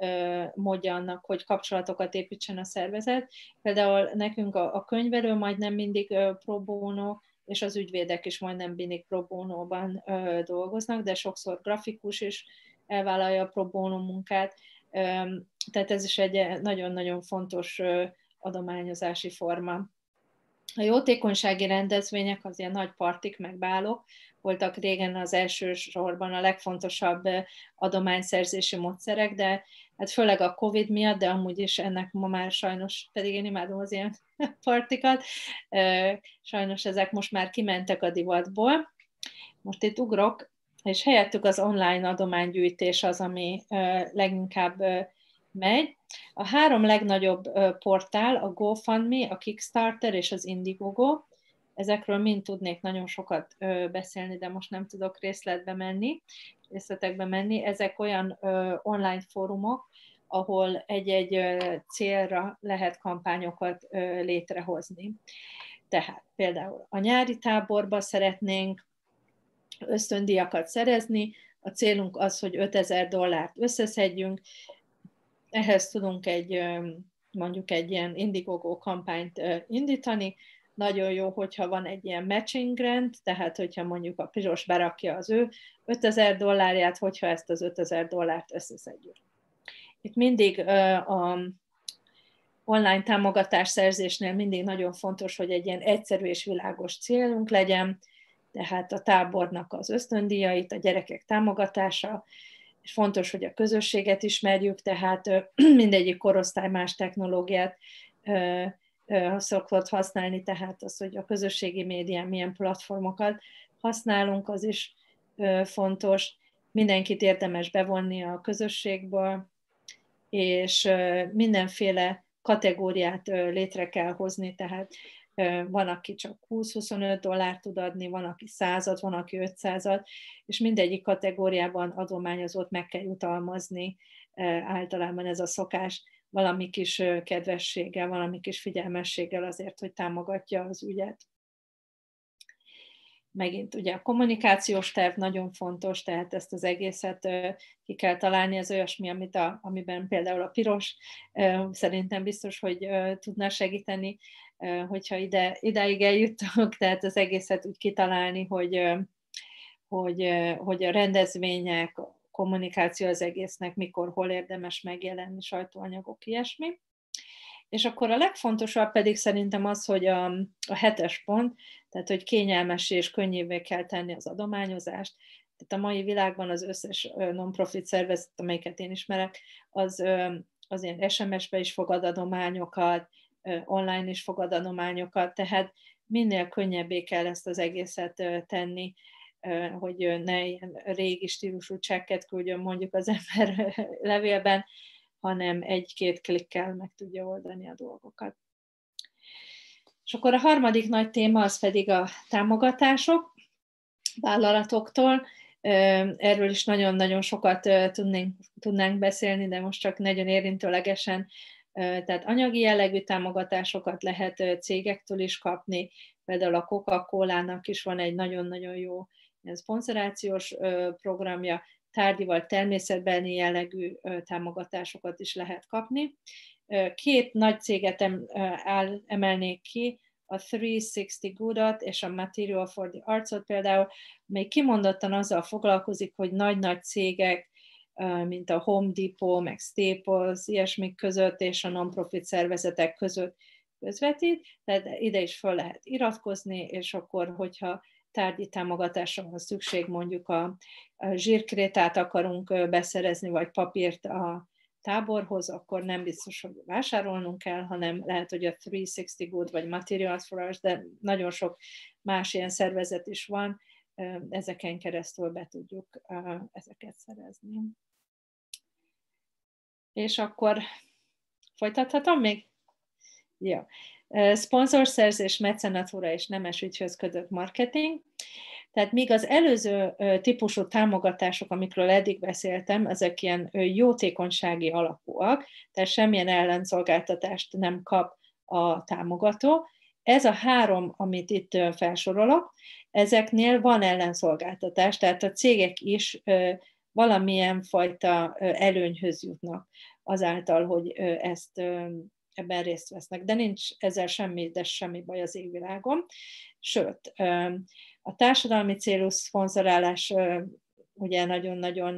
módja annak, hogy kapcsolatokat építsen a szervezet. Például nekünk a, a könyvelő majdnem mindig pro bono, és az ügyvédek is majdnem mindig pro bono-ban dolgoznak, de sokszor grafikus is elvállalja a pro bono munkát. Tehát ez is egy nagyon-nagyon fontos adományozási forma. A jótékonysági rendezvények, az ilyen nagy partik, meg bálok voltak régen az első sorban a legfontosabb adományszerzési módszerek, de hát főleg a Covid miatt, de amúgy is ennek ma már sajnos, pedig én imádom az ilyen partikat, sajnos ezek most már kimentek a divatból. Most itt ugrok, és helyettük az online adománygyűjtés az, ami leginkább megy. A három legnagyobb portál, a GoFundMe, a Kickstarter és az Indiegogo. Ezekről mind tudnék nagyon sokat beszélni, de most nem tudok részletbe menni, részletekbe menni. Ezek olyan online fórumok, ahol egy-egy célra lehet kampányokat létrehozni. Tehát például a nyári táborba szeretnénk ösztöndíjakat szerezni, a célunk az, hogy ötezer dollárt összeszedjünk, ehhez tudunk egy, mondjuk egy ilyen Indiegogo kampányt indítani. Nagyon jó, hogyha van egy ilyen matching grant, tehát hogyha mondjuk a piros berakja az ő ötezer dollárját, hogyha ezt az ötezer dollárt összeszedjük. Itt mindig a, online támogatásszerzésnél mindig nagyon fontos, hogy egy ilyen egyszerű és világos célunk legyen, tehát a tábornak az ösztöndíjait, a gyerekek támogatása, és fontos, hogy a közösséget ismerjük, tehát mindegyik korosztály más technológiát szokott használni, tehát az, hogy a közösségi médián milyen platformokat használunk, az is fontos. Mindenkit érdemes bevonni a közösségből, és mindenféle kategóriát létre kell hozni, tehát van, aki csak húsz-huszonöt dollárt tud adni, van, aki százat, van, aki ötszázat, és mindegyik kategóriában adományozót meg kell jutalmazni. Általában ez a szokás, valami kis kedvességgel, valami kis figyelmességgel azért, hogy támogatja az ügyet. Megint ugye a kommunikációs terv nagyon fontos, tehát ezt az egészet ki kell találni, ez olyasmi, amit a, amiben például a piros szerintem biztos, hogy tudna segíteni, hogyha ide, idáig eljuttok, tehát az egészet úgy kitalálni, hogy, hogy, hogy a rendezvények, a kommunikáció az egésznek mikor, hol érdemes megjelenni, sajtóanyagok, ilyesmi. És akkor a legfontosabb pedig szerintem az, hogy a, a hetes pont, tehát hogy kényelmessé és könnyűvé kell tenni az adományozást. Tehát a mai világban az összes non-profit szervezet, amelyiket én ismerek, az, az ilyen es em es-be is fogad adományokat, online is fogad adományokat, tehát minél könnyebbé kell ezt az egészet tenni, hogy ne ilyen régi stílusú csekket küldjön mondjuk az ember levélben, hanem egy-két klikkel meg tudja oldani a dolgokat. És akkor a harmadik nagy téma az pedig a támogatások vállalatoktól. Erről is nagyon-nagyon sokat tudnánk, tudnánk beszélni, de most csak nagyon érintőlegesen. Tehát anyagi jellegű támogatásokat lehet cégektől is kapni, például a Coca-Colának is van egy nagyon-nagyon jó szponzorációs programja, tárgyi vagy természetbeni jellegű támogatásokat is lehet kapni. Két nagy céget emelnék ki, a háromszázhatvan Goodot és a Material for the Arts-ot például, mely kimondottan azzal foglalkozik, hogy nagy-nagy cégek, mint a Home Depot, meg Staples, ilyesmik között és a non-profit szervezetek között közvetít, tehát ide is fel lehet iratkozni, és akkor, hogyha tárgyi támogatásra van szükség, mondjuk a zsírkrétát akarunk beszerezni, vagy papírt a táborhoz, akkor nem biztos, hogy vásárolnunk kell, hanem lehet, hogy a háromszázhatvan Good vagy Materials for Us, de nagyon sok más ilyen szervezet is van, ezeken keresztül be tudjuk ezeket szerezni. És akkor folytathatom még? Jó. Szponzorszerzés, mecenatúra és nemes ügyhöz kötött marketing. Tehát míg az előző típusú támogatások, amikről eddig beszéltem, ezek ilyen jótékonysági alapúak, tehát semmilyen ellenszolgáltatást nem kap a támogató. Ez a három, amit itt felsorolok, ezeknél van ellenszolgáltatás, tehát a cégek is valamilyen fajta előnyhöz jutnak azáltal, hogy ezt ebben részt vesznek, de nincs ezzel semmi, de semmi baj az égvilágon. Sőt, a társadalmi célú szponzorálás ugye nagyon-nagyon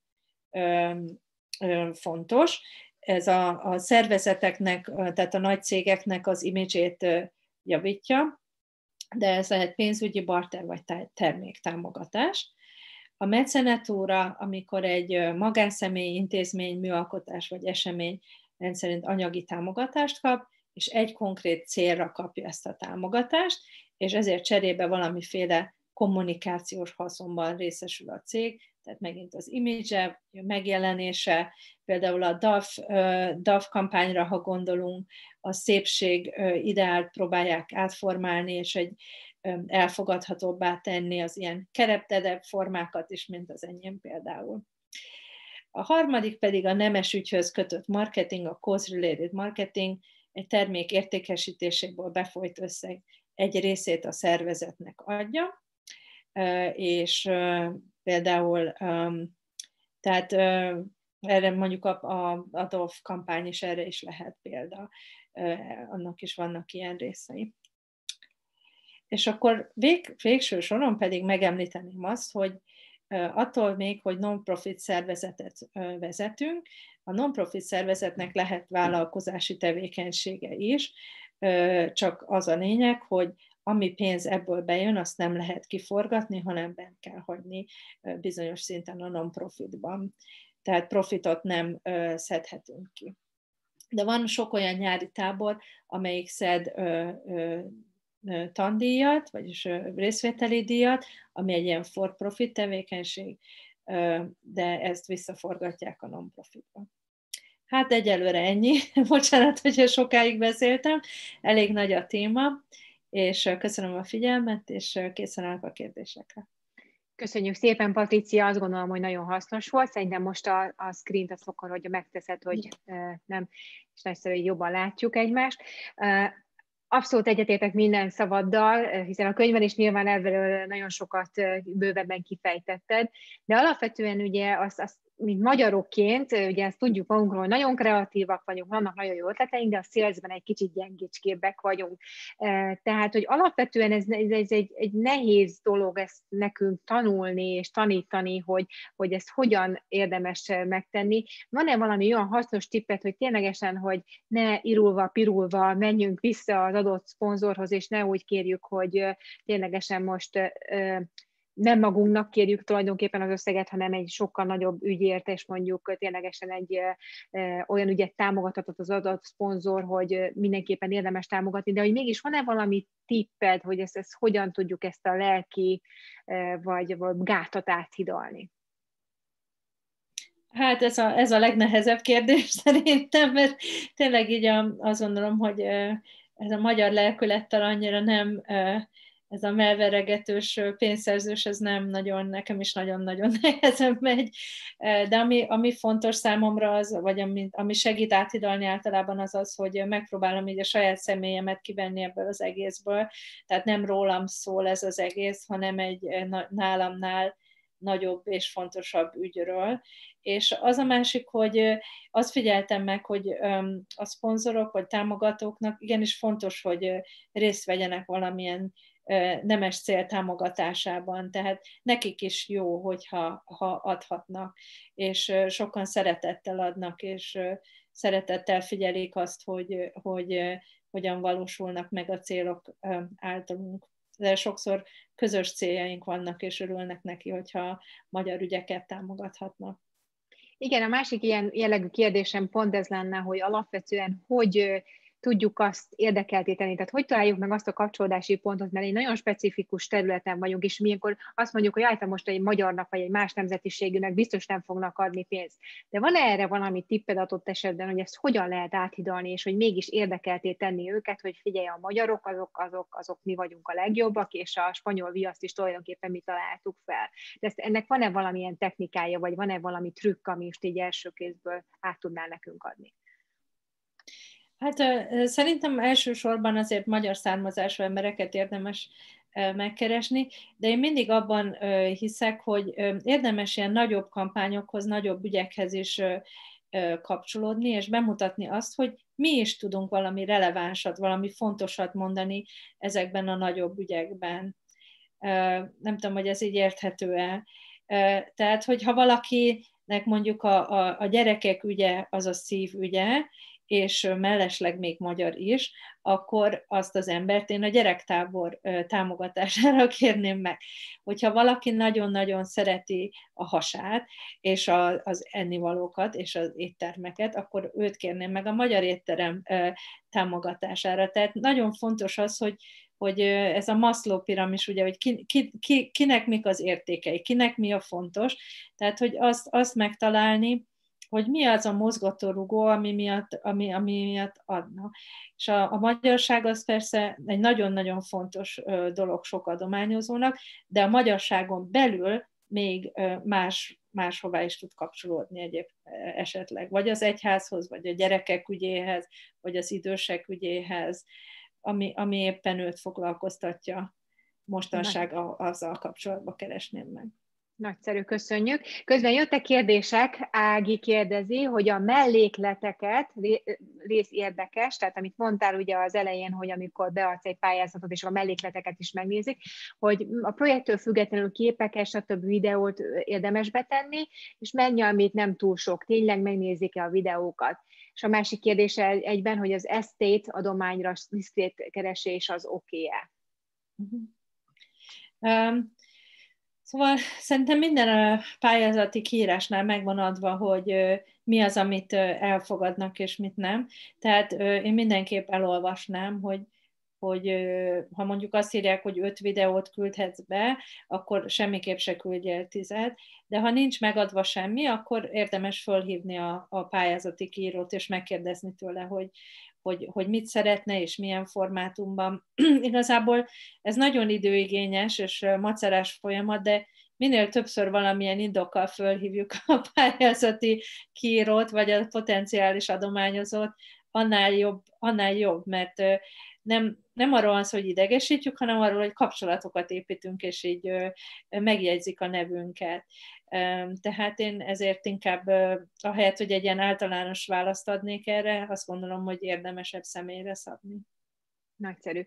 fontos. Ez a, a szervezeteknek, tehát a nagy cégeknek az imidzsét javítja, de ez lehet pénzügyi barter vagy terméktámogatás. A mecenatúra, amikor egy magánszemély, intézmény, műalkotás vagy esemény rendszerint anyagi támogatást kap, és egy konkrét célra kapja ezt a támogatást, és ezért cserébe valamiféle kommunikációs haszonban részesül a cég, tehát megint az image, megjelenése, például a dé á ef, dé á ef kampányra, ha gondolunk, a szépség ideált próbálják átformálni, és egy elfogadhatóbbá tenni az ilyen kereptedebb formákat is, mint az enyém például. A harmadik pedig a nemes ügyhöz kötött marketing, a cause-related marketing, egy termék értékesítéséből befolyt összeg egy részét a szervezetnek adja, és például, tehát erre mondjuk a, a, a dé á ef kampány is erre is lehet példa, annak is vannak ilyen részei. És akkor vég, végső soron pedig megemlíteném azt, hogy attól még, hogy non-profit szervezetet vezetünk, a non-profit szervezetnek lehet vállalkozási tevékenysége is, csak az a lényeg, hogy ami pénz ebből bejön, azt nem lehet kiforgatni, hanem bent kell hagyni bizonyos szinten a non-profitban. Tehát profitot nem szedhetünk ki. De van sok olyan nyári tábor, amelyik szed tandíjat, vagyis részvételi díjat, ami egy ilyen for-profit tevékenység, de ezt visszaforgatják a non-profitba. Hát egyelőre ennyi. Bocsánat, hogyha sokáig beszéltem. Elég nagy a téma, és köszönöm a figyelmet, és készen állok a kérdésekre.
Köszönjük szépen, Patricia, azt gondolom, hogy nagyon hasznos volt. Szerintem most a, a screen-t azt akkor, hogy megteszed, hogy nem, és nagyszerű, hogy jobban látjuk egymást. Abszolút egyetértek minden szavaddal, hiszen a könyvben is nyilván ebből nagyon sokat bővebben kifejtetted, de alapvetően ugye azt, azt mint magyarokként, ugye ezt tudjuk magunkról, hogy nagyon kreatívak vagyunk, vannak nagyon jó ötleteink, de a salesben egy kicsit gyengécskébbek vagyunk. Tehát, hogy alapvetően ez, ez egy, egy nehéz dolog ezt nekünk tanulni és tanítani, hogy, hogy ezt hogyan érdemes megtenni. Van-e valami olyan hasznos tippet, hogy ténylegesen, hogy ne irulva, pirulva menjünk vissza az adott szponzorhoz, és ne úgy kérjük, hogy ténylegesen most nem magunknak kérjük tulajdonképpen az összeget, hanem egy sokkal nagyobb ügyért, és mondjuk ténylegesen egy e, olyan ügyet támogathatott az adott szponzor, hogy mindenképpen érdemes támogatni, de hogy mégis van-e valami tipped, hogy ezt, ezt hogyan tudjuk ezt a lelki e, vagy, vagy gátat áthidalni?
Hát ez a, ez a legnehezebb kérdés szerintem, mert tényleg így azt gondolom, hogy ez a magyar lelkülettel annyira nem... ez a mellveregetős pénzszerzős, ez nem nagyon, nekem is nagyon-nagyon nehezen megy, de ami, ami fontos számomra az, vagy ami, ami segít áthidalni általában az az, hogy megpróbálom így a saját személyemet kivenni ebből az egészből, tehát nem rólam szól ez az egész, hanem egy nálamnál nagyobb és fontosabb ügyről. És az a másik, hogy azt figyeltem meg, hogy a szponzorok vagy támogatóknak igenis fontos, hogy részt vegyenek valamilyen nemes cél támogatásában, tehát nekik is jó, hogyha ha adhatnak, és sokan szeretettel adnak, és szeretettel figyelik azt, hogy, hogy hogyan valósulnak meg a célok általunk. De sokszor közös céljaink vannak, és örülnek neki, hogyha magyar ügyeket támogathatnak.
Igen, a másik ilyen jellegű kérdésem pont ez lenne, hogy alapvetően hogy tudjuk azt érdekelté tenni, tehát hogy találjuk meg azt a kapcsolódási pontot, mert egy nagyon specifikus területen vagyunk, és milyenkor azt mondjuk, hogy általában most egy magyarnak, vagy egy más nemzetiségűnek biztos nem fognak adni pénzt. De van erre valami tipped adott esetben, hogy ezt hogyan lehet áthidalni, és hogy mégis érdekelté tenni őket, hogy figyelj, a magyarok, azok, azok, azok mi vagyunk a legjobbak, és a spanyol viaszt is tulajdonképpen mi találtuk fel. De ezt, ennek van-e valamilyen technikája, vagy van-e valami trükk, ami most így első kézből át tudnál nekünk adni?
Hát szerintem elsősorban azért magyar származású embereket érdemes megkeresni, de én mindig abban hiszek, hogy érdemes ilyen nagyobb kampányokhoz, nagyobb ügyekhez is kapcsolódni, és bemutatni azt, hogy mi is tudunk valami relevánsat, valami fontosat mondani ezekben a nagyobb ügyekben. Nem tudom, hogy ez így érthető-e. Tehát, hogyha valakinek mondjuk a, a, a gyerekek ügye az a szívügye, és mellesleg még magyar is, akkor azt az embert én a gyerektábor támogatására kérném meg. Hogyha valaki nagyon-nagyon szereti a hasát, és a, az ennivalókat, és az éttermeket, akkor őt kérném meg a magyar étterem támogatására. Tehát nagyon fontos az, hogy hogy ez a Maslow piramis, ugye, hogy ki, ki, ki, kinek mik az értékei, kinek mi a fontos, tehát hogy azt, azt megtalálni, hogy mi az a mozgatórugó, ami miatt, ami, ami miatt adna. És a, a magyarság az persze egy nagyon-nagyon fontos dolog sok adományozónak, de a magyarságon belül még más, máshová is tud kapcsolódni egyéb esetleg. Vagy az egyházhoz, vagy a gyerekek ügyéhez, vagy az idősek ügyéhez, ami, ami éppen őt foglalkoztatja mostanság, a, azzal kapcsolatban keresném meg.
Nagyszerű, köszönjük. Közben jöttek kérdések, Ági kérdezi, hogy a mellékleteket, rész érdekes, tehát amit mondtál ugye az elején, hogy amikor beadsz egy pályázatot, és a mellékleteket is megnézik, hogy a projektől függetlenül képeket, stb. Videót érdemes betenni, és mennyi, amit nem túl sok, tényleg megnézik-e a videókat. És a másik kérdése egyben, hogy az estate adományra diszkrét keresés az oké-e?
Uh-huh. Um, Szóval szerintem minden pályázati kiírásnál megvan adva, hogy mi az, amit elfogadnak, és mit nem. Tehát én mindenképp elolvasnám, hogy, hogy ha mondjuk azt írják, hogy öt videót küldhetsz be, akkor semmiképp se küldj el tizet, de ha nincs megadva semmi, akkor érdemes fölhívni a, a pályázati kiírót, és megkérdezni tőle, hogy, hogy, hogy mit szeretne, és milyen formátumban. Igazából ez nagyon időigényes és macerás folyamat, de minél többször valamilyen indokkal fölhívjuk a pályázati kiírót, vagy a potenciális adományozót, annál jobb, annál jobb, mert nem, nem arról van szó, hogy idegesítjük, hanem arról, hogy kapcsolatokat építünk, és így megjegyzik a nevünket. Tehát én ezért inkább, ahelyett, hogy egy ilyen általános választ adnék erre, azt gondolom, hogy érdemesebb személyre szabni.
Nagyszerű.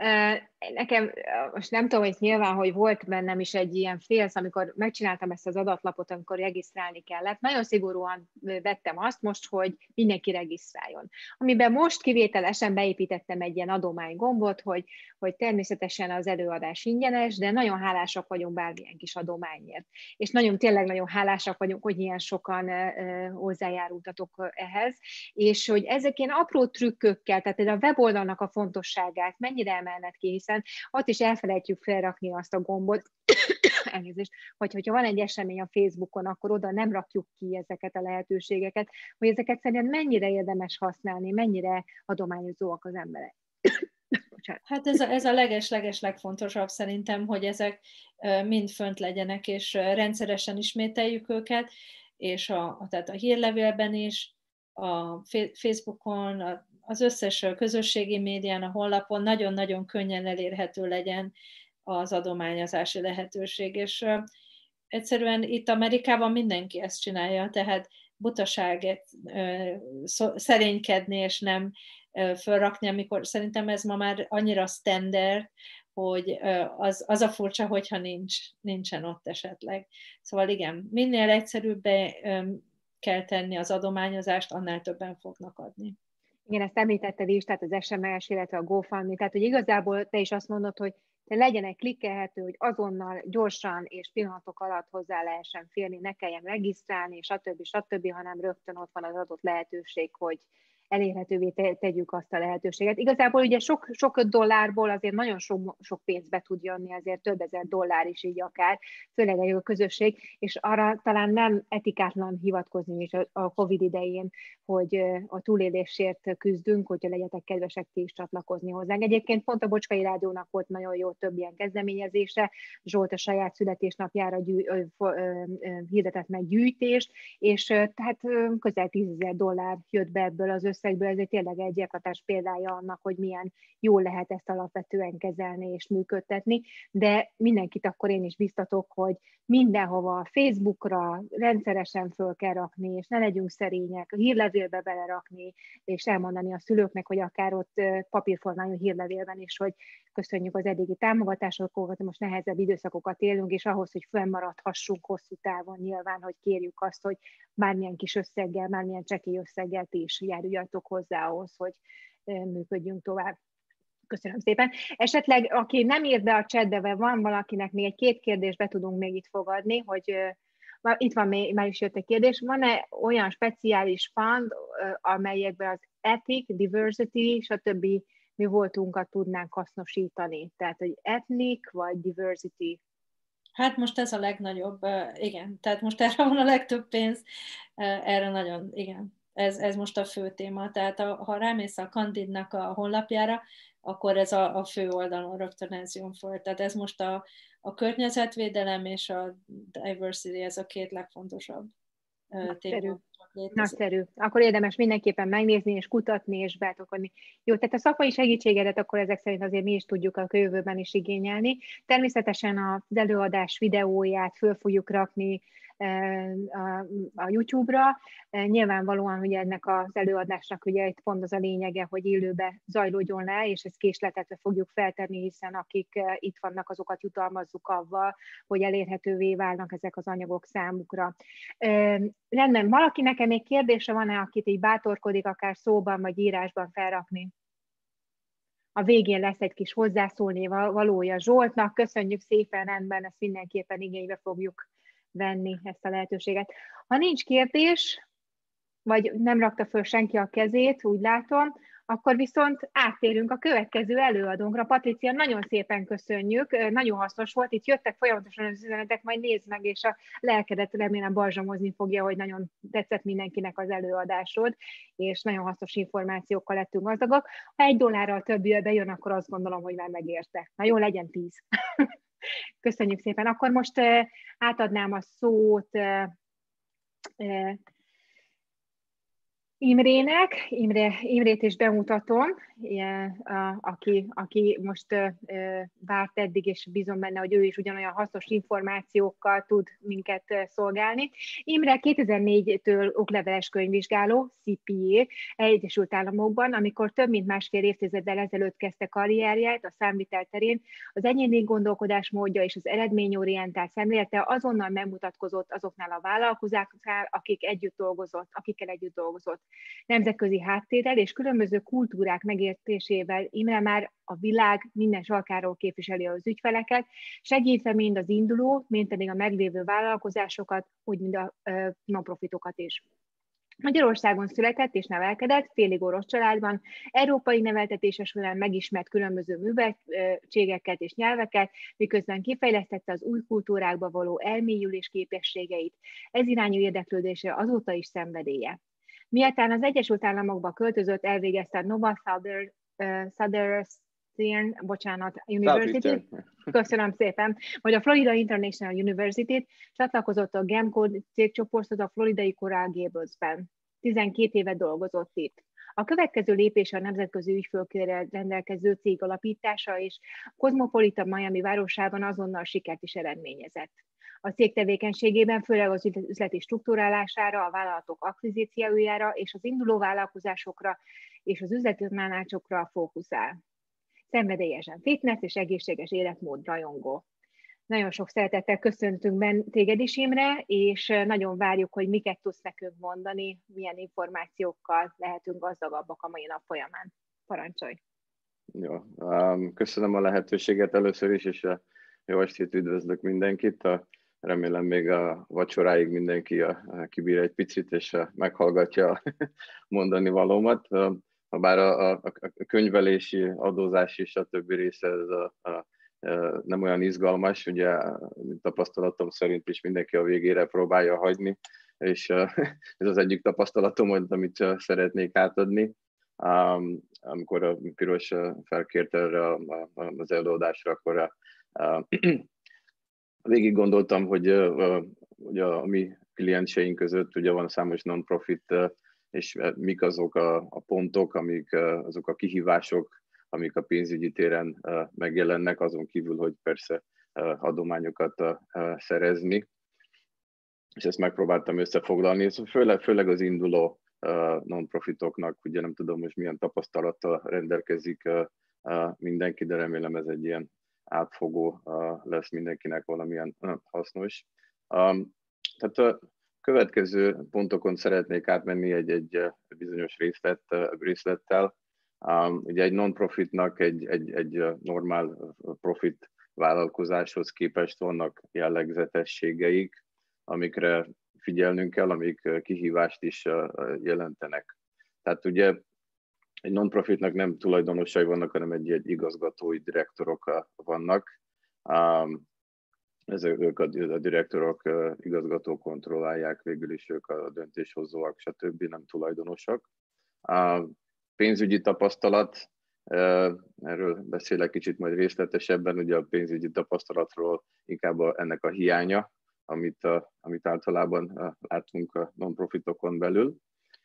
Nekem most nem tudom, hogy nyilván, hogy volt bennem is egy ilyen félsz, amikor megcsináltam ezt az adatlapot, amikor regisztrálni kellett. Nagyon szigorúan vettem azt most, hogy mindenki regisztráljon. Amiben most kivételesen beépítettem egy ilyen adománygombot, hogy, hogy természetesen az előadás ingyenes, de nagyon hálásak vagyunk bármilyen kis adományért. És nagyon, tényleg nagyon hálásak vagyunk, hogy ilyen sokan hozzájárultatok ehhez, és hogy ezek ilyen apró trükkökkel, tehát ez a weboldalnak a fontosság, mennyire emelned ki, hiszen ott is elfelejtjük felrakni azt a gombot, elnézést, hogy hogyha van egy esemény a Facebookon, akkor oda nem rakjuk ki ezeket a lehetőségeket, hogy ezeket szerintem mennyire érdemes használni, mennyire adományozóak az emberek.
Hát ez a, ez a leges-leges legfontosabb szerintem, hogy ezek mind fönt legyenek, és rendszeresen ismételjük őket, és a, a, tehát a hírlevélben is, a Facebookon, a az összes közösségi médián, a honlapon nagyon-nagyon könnyen elérhető legyen az adományozási lehetőség. És egyszerűen itt Amerikában mindenki ezt csinálja, tehát butaság szerénykedni és nem fölrakni, amikor szerintem ez ma már annyira standard, hogy az, az a furcsa, hogyha nincs, nincsen ott esetleg. Szóval igen, minél egyszerűbbe kell tenni az adományozást, annál többen fognak adni.
Igen, ezt említetted is, tehát az es em es, illetve a GoFundMe, tehát hogy igazából te is azt mondod, hogy te legyenek klikkelhető, hogy azonnal, gyorsan és pillanatok alatt hozzá lehessen férni, ne kelljen regisztrálni, stb. stb., hanem rögtön ott van az adott lehetőség, hogy elérhetővé tegyük azt a lehetőséget. Igazából ugye sok, sok dollárból azért nagyon sok, sok pénzbe tud jönni, azért több ezer dollár is így akár, főleg egy közösség, és arra talán nem etikátlan hivatkozni is a Covid idején, hogy a túlélésért küzdünk, hogyha legyetek kedvesek ti is csatlakozni hozzánk. Egyébként pont a Bocskai Rádiónak volt nagyon jó több ilyen kezdeményezése, Zsolt a saját születésnapjára gyű, ö, ö, ö, hirdetett meg gyűjtést, és tehát közel tízezer dollár jött be ebből az összegből, ez egy tényleg egy eklatás példája annak, hogy milyen jól lehet ezt alapvetően kezelni és működtetni, de mindenkit akkor én is biztatok, hogy mindenhova, Facebookra rendszeresen föl kell rakni, és ne legyünk szerények, a hírlevélbe belerakni, és elmondani a szülőknek, hogy akár ott papírformájú hírlevélben is, hogy köszönjük az eddigi támogatásokat, most nehezebb időszakokat élünk, és ahhoz, hogy fennmaradhassunk hosszú távon nyilván, hogy kérjük azt, hogy bármilyen kis összeggel, bármilyen csekély összeggel ti is járuljatok hozzá ahhoz, hogy működjünk tovább. Köszönöm szépen. Esetleg, aki nem írt be a chatbe, vagy van valakinek még egy két kérdést be tudunk még itt fogadni, hogy uh, itt van még, már is jött egy kérdés, van-e olyan speciális fund, uh, amelyekben az ethic, diversity, stb. Mi voltunkat tudnánk hasznosítani? Tehát, hogy ethnic vagy diversity?
Hát most ez a legnagyobb, igen, tehát most erre van a legtöbb pénz, erre nagyon, igen, ez, ez most a fő téma, tehát a, ha rámész a Candidnak a honlapjára, akkor ez a, a fő oldalon rögtön ez jön föl, tehát ez most a, a környezetvédelem és a diversity, ez a két legfontosabb téma. létezik.
Nagyszerű. Akkor érdemes mindenképpen megnézni, és kutatni, és betokodni. Jó, tehát a szakmai segítségedet akkor ezek szerint azért mi is tudjuk a jövőben is igényelni. Természetesen az előadás videóját föl fogjuk rakni a YouTube-ra. Nyilvánvalóan, hogy ennek az előadásnak ugye itt pont az a lényege, hogy élőbe zajlódjon le, és ezt késletetve fogjuk feltenni, hiszen akik itt vannak, azokat jutalmazzuk avval, hogy elérhetővé válnak ezek az anyagok számukra. Rendben, valaki nekem még kérdése van-e, akit így bátorkodik, akár szóban vagy írásban felrakni? A végén lesz egy kis hozzászólni valója Zsoltnak. Köszönjük szépen, rendben, ezt mindenképpen igénybe fogjuk venni, ezt a lehetőséget. Ha nincs kérdés, vagy nem rakta föl senki a kezét, úgy látom, akkor viszont áttérünk a következő előadónkra. Patricia, nagyon szépen köszönjük, nagyon hasznos volt, itt jöttek folyamatosan az üzenetek, majd nézd meg, és a lelkedet remélem balzsamozni fogja, hogy nagyon tetszett mindenkinek az előadásod, és nagyon hasznos információkkal lettünk gazdagok. Ha egy dollárral több bejön, akkor azt gondolom, hogy már megérte. Na jó, legyen tíz. Köszönjük szépen. Akkor most uh, átadnám a szót uh, uh, Imrének. Imre, Imrét is bemutatom, ilyen, a, aki, aki most uh, várt eddig, és bízom benne, hogy ő is ugyanolyan hasznos információkkal tud minket uh, szolgálni. Imre kétezer-négytől okleveles könyvvizsgáló, C P A, Egyesült Államokban, amikor több mint másfél évtizeddel ezelőtt kezdte karrierjét a számvitel terén, az egyéni gondolkodás módja és az eredményorientált szemlélete azonnal megmutatkozott azoknál a vállalkozásoknál, akik együtt dolgozott, akikkel együtt dolgozott. Nemzetközi háttérrel és különböző kultúrák megértésével Imre már a világ minden sarkáról képviseli az ügyfeleket, segítve mind az induló, mind pedig a meglévő vállalkozásokat, úgy mind a non-profitokat is. Magyarországon született és nevelkedett, félig orosz családban, európai neveltetése során megismert különböző műveltségeket és nyelveket, miközben kifejlesztette az új kultúrákba való elmélyülés képességeit. Ez irányú érdeklődése azóta is szenvedélye. Miután az Egyesült Államokba költözött, elvégezte a Nova Southern, uh, Southeastern, bocsánat, University, köszönöm szépen, vagy a Florida International University-t, csatlakozott a Gemco cégcsoporthoz a floridai Coral Gables-ben. tizenkét éve dolgozott itt. A következő lépés a nemzetközi ügyfélkörrel rendelkező cég alapítása, és Cosmopolitan Miami városában azonnal sikert is eredményezett. A cég tevékenységében főleg az üzleti struktúrálására, a vállalatok akvizíciójára és az induló vállalkozásokra és az üzleti tanácsokra fókuszál. Szenvedélyesen fitness és egészséges életmód rajongó. Nagyon sok szeretettel köszöntünk ben téged is, Imre, és nagyon várjuk, hogy miket tudsz nekünk mondani, milyen információkkal lehetünk gazdagabbak a mai nap folyamán. Parancsolj!
Jó, köszönöm a lehetőséget először is, és jó estét, üdvözlök mindenkit. Remélem még a vacsoráig mindenki kibír egy picit, és meghallgatja a mondani valómat. Habár a, a, a könyvelési, adózási, stb. Része ez a, a, a, nem olyan izgalmas, ugye tapasztalatom szerint is mindenki a végére próbálja hagyni, és ez az egyik tapasztalatom, amit szeretnék átadni. Amikor a Piros felkért erre az előadásra, akkor végig gondoltam, hogy, hogy a mi klienseink között ugye van számos non-profit, és mik azok a, a pontok, amik azok a kihívások, amik a pénzügyi téren megjelennek, azon kívül, hogy persze adományokat szerezni. És ezt megpróbáltam összefoglalni, és főleg, főleg az induló non-profitoknak, ugye nem tudom most milyen tapasztalattal rendelkezik mindenki, de remélem ez egy ilyen átfogó lesz mindenkinek valamilyen hasznos. Tehát a következő pontokon szeretnék átmenni egy, egy bizonyos részlet, részlettel. Ugye egy non-profitnak egy, egy, egy normál profit vállalkozáshoz képest vannak jellegzetességeik, amikre figyelnünk kell, amik kihívást is jelentenek. Tehát ugye egy non-profitnak nem tulajdonosai vannak, hanem egy, egy igazgatói direktorok vannak. Ezek ők a, a direktorok, igazgatók kontrollálják, végül is ők a döntéshozóak, stb. Nem tulajdonosak. A pénzügyi tapasztalat, erről beszélek kicsit majd részletesebben, ugye a pénzügyi tapasztalatról inkább ennek a hiánya amit, amit általában látunk a non-profitokon belül.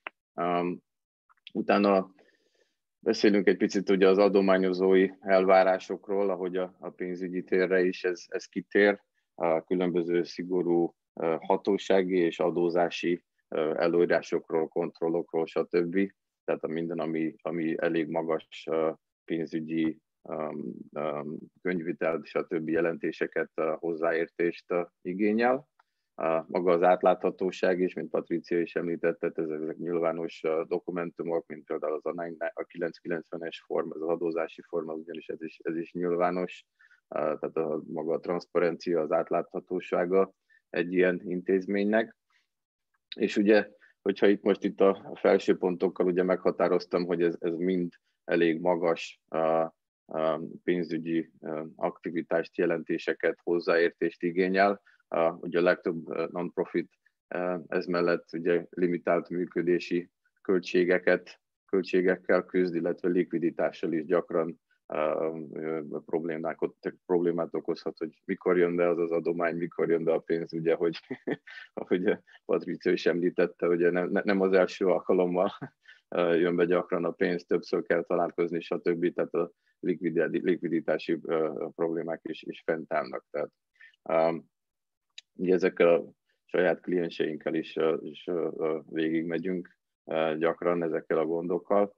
Utána beszélünk egy picit ugye az adományozói elvárásokról, ahogy a, a pénzügyi térre is ez, ez kitér, a különböző szigorú hatósági és adózási előírásokról, kontrollokról, stb. Tehát a minden, ami, ami elég magas pénzügyi könyvvitelt, stb. Jelentéseket, hozzáértést igényel. Maga az átláthatóság is, mint Patricia is említette, ezek, ezek nyilvános dokumentumok, mint például az a kilencszázkilencvenes form, az adózási forma, ugyanis ez is, ez is nyilvános, tehát a, maga a transzparencia, az átláthatósága egy ilyen intézménynek. És ugye, hogyha itt most itt a felső pontokkal ugye meghatároztam, hogy ez, ez mind elég magas a, a pénzügyi aktivitást, jelentéseket, hozzáértést igényel. A, ugye a legtöbb non-profit ez mellett ugye limitált működési költségeket, költségekkel küzd, illetve likviditással is gyakran uh, problémákat, problémát okozhat, hogy mikor jön be az az adomány, mikor jön be a pénz, ugye, hogy ahogy Patricia is említette, ugye nem, nem az első alkalommal jön be gyakran a pénz, többször kell találkozni, stb. Tehát a likviditási uh, problémák is, is fent állnak. Tehát, um, ugye ezekkel a saját klienseinkkel is, is végigmegyünk gyakran ezekkel a gondokkal.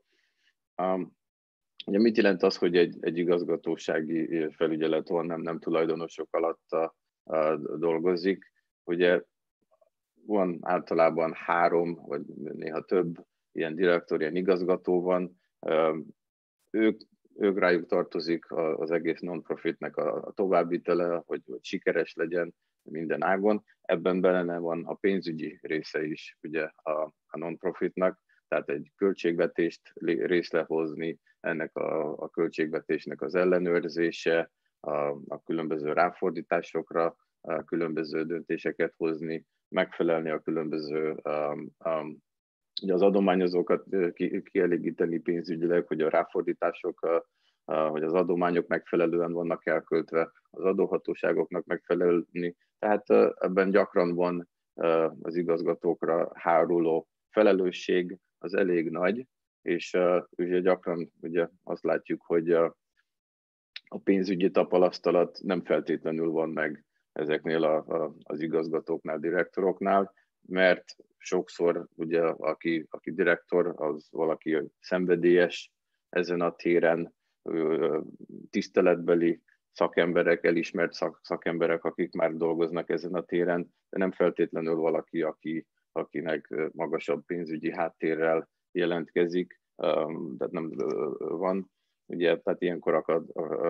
Ugye mit jelent az, hogy egy, egy igazgatósági felügyelet van, nem, nem tulajdonosok alatt dolgozik? Ugye van általában három, vagy néha több ilyen direktor, ilyen igazgató van. Ők, ők rájuk tartozik az egész non-profitnek a továbbvitele, hogy, hogy sikeres legyen minden ágon. Ebben benne van a pénzügyi része is ugye a, a non-profitnak, tehát egy költségvetést részlehozni, ennek a, a költségvetésnek az ellenőrzése, a, a különböző ráfordításokra, a különböző döntéseket hozni, megfelelni a különböző um, um, ugye az adományozókat ki, kielégíteni pénzügyileg, hogy a ráfordítások, a, a, hogy az adományok megfelelően vannak elköltve, az adóhatóságoknak megfelelni. Tehát ebben gyakran van az igazgatókra háruló felelősség, az elég nagy, és ugye gyakran ugye azt látjuk, hogy a pénzügyi tapasztalat nem feltétlenül van meg ezeknél a, a, az igazgatóknál, direktoroknál, mert sokszor ugye aki, aki direktor, az valaki szenvedélyes ezen a téren, tiszteletbeli szakemberek, elismert szak, szakemberek, akik már dolgoznak ezen a téren, de nem feltétlenül valaki, aki, akinek magasabb pénzügyi háttérrel jelentkezik, tehát nem van. Ugye, tehát ilyenkor akad,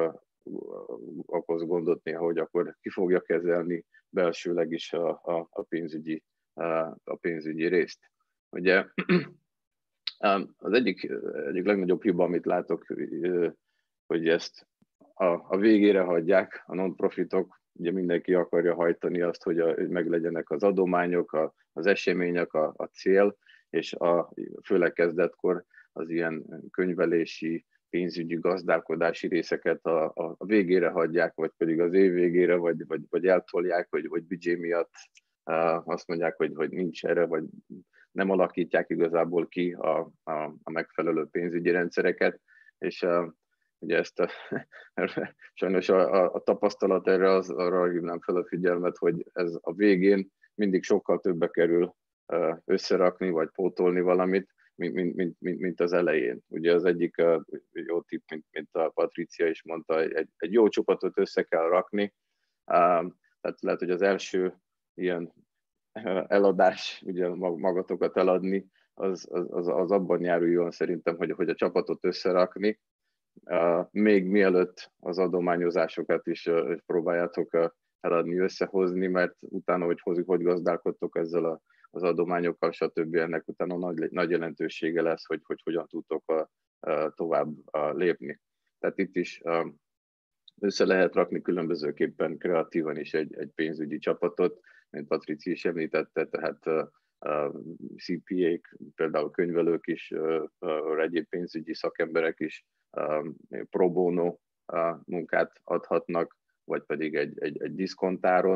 okoz gondot néha, hogy akkor ki fogja kezelni belsőleg is a, a, a, pénzügyi, a pénzügyi részt. Ugye az egyik, egyik legnagyobb hiba, amit látok, hogy ezt a, a végére hagyják a non-profitok, ugye mindenki akarja hajtani azt, hogy, a, hogy meglegyenek az adományok, a, az események, a, a cél, és a, főleg kezdetkor az ilyen könyvelési, pénzügyi, gazdálkodási részeket a, a, a végére hagyják, vagy pedig az év végére, vagy, vagy, vagy eltolják, vagy, vagy büdzsé miatt uh, azt mondják, hogy, hogy nincs erre, vagy nem alakítják igazából ki a, a, a megfelelő pénzügyi rendszereket, és uh, ugye ezt a, sajnos a, a, a tapasztalat erre az, arra hívnám fel a figyelmet, hogy ez a végén mindig sokkal többe kerül uh, összerakni, vagy pótolni valamit, mint, mint, mint, mint az elején. Ugye az egyik uh, jó tipp, mint, mint a Patricia is mondta, egy, egy jó csapatot össze kell rakni, uh, tehát lehet, hogy az első ilyen eladás, ugye magatokat eladni, az, az, az abban járuljon szerintem, hogy, hogy a csapatot összerakni, uh, még mielőtt az adományozásokat is uh, próbáljátok uh, eladni, összehozni, mert utána, hogy hogy, hogy gazdálkodtok ezzel a, az adományokkal, stb. Ennek utána nagy, nagy jelentősége lesz, hogy, hogy hogyan tudtok uh, uh, tovább uh, lépni. Tehát itt is uh, össze lehet rakni különbözőképpen kreatívan is egy, egy pénzügyi csapatot, mint Patricia is említette, tehát uh, uh, cé pé á-k, például könyvelők is, uh, uh, egyéb pénzügyi szakemberek is uh, pro bono uh, munkát adhatnak, vagy pedig egy, egy, egy diszkontáron,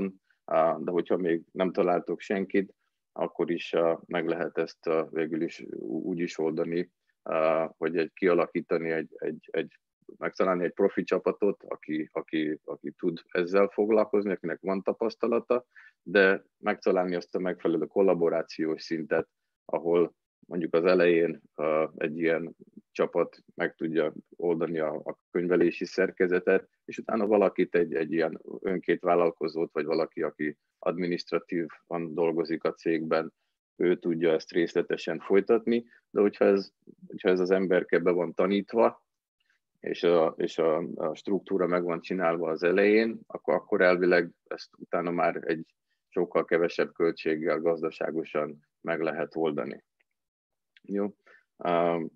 de hogyha még nem találtok senkit, akkor is meg lehet ezt végül is úgy is oldani, hogy egy, kialakítani egy, egy, egy megtalálni egy profi csapatot, aki, aki, aki tud ezzel foglalkozni, akinek van tapasztalata, de megtalálni azt a megfelelő kollaborációs szintet, ahol mondjuk az elején egy ilyen csapat meg tudja oldani a, a könyvelési szerkezetet, és utána valakit, egy, egy ilyen önkét vállalkozót, vagy valaki, aki adminisztratívan dolgozik a cégben, ő tudja ezt részletesen folytatni, de hogyha ez, hogyha ez az emberke be van tanítva, és a, és a, a struktúra meg van csinálva az elején, akkor, akkor elvileg ezt utána már egy sokkal kevesebb költséggel gazdaságosan meg lehet oldani. Jó. Um,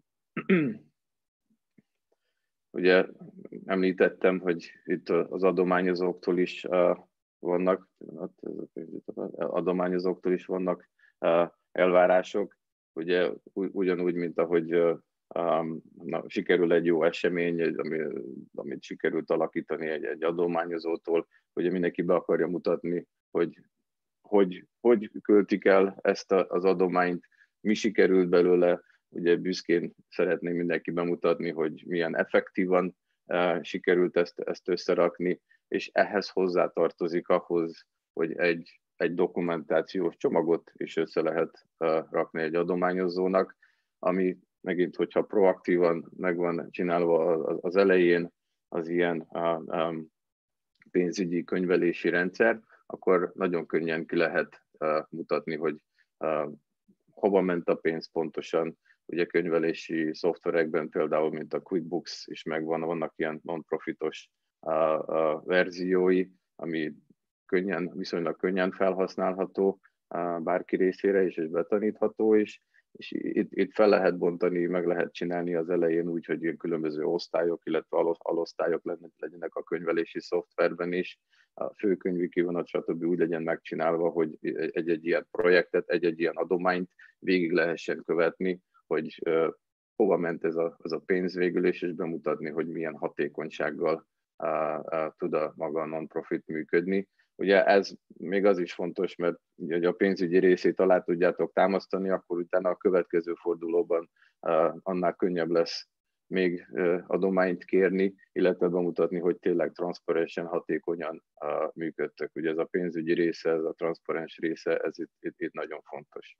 ugye említettem, hogy itt az adományozóktól is uh, vannak, adományozóktól is vannak uh, elvárások, ugye ugyanúgy, mint ahogy uh, um, na, sikerül egy jó esemény, ami, amit sikerült alakítani egy, egy adományozótól, hogy mindenki be akarja mutatni, hogy hogy, hogy költik el ezt az adományt, mi sikerült belőle, ugye büszkén szeretném mindenki bemutatni, hogy milyen effektívan uh, sikerült ezt, ezt összerakni, és ehhez hozzátartozik ahhoz, hogy egy, egy dokumentációs csomagot is össze lehet uh, rakni egy adományozónak, ami megint, hogyha proaktívan meg van csinálva az elején az ilyen uh, um, pénzügyi könyvelési rendszer, akkor nagyon könnyen ki lehet uh, mutatni, hogy uh, hova ment a pénz pontosan. Ugye könyvelési szoftverekben például, mint a QuickBooks is megvan, vannak ilyen non-profitos uh, uh, verziói, ami könnyen, viszonylag könnyen felhasználható uh, bárki részére is, és betanítható is. És itt, itt fel lehet bontani, meg lehet csinálni az elején úgy, hogy különböző osztályok, illetve alosztályok legyenek a könyvelési szoftverben is. A főkönyvi kivonat, stb. Úgy legyen megcsinálva, hogy egy-egy ilyen projektet, egy-egy ilyen adományt végig lehessen követni, hogy uh, hova ment ez a, ez a pénz végül is, és bemutatni, hogy milyen hatékonysággal uh, uh, tud a maga a non-profit működni. Ugye ez még az is fontos, mert ugye a pénzügyi részét alá tudjátok támasztani, akkor utána a következő fordulóban uh, annál könnyebb lesz még uh, adományt kérni, illetve bemutatni, hogy tényleg transzparensen, hatékonyan uh, működtök. Ugye ez a pénzügyi része, ez a transzparens része, ez itt, itt, itt nagyon fontos.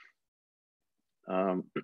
Um,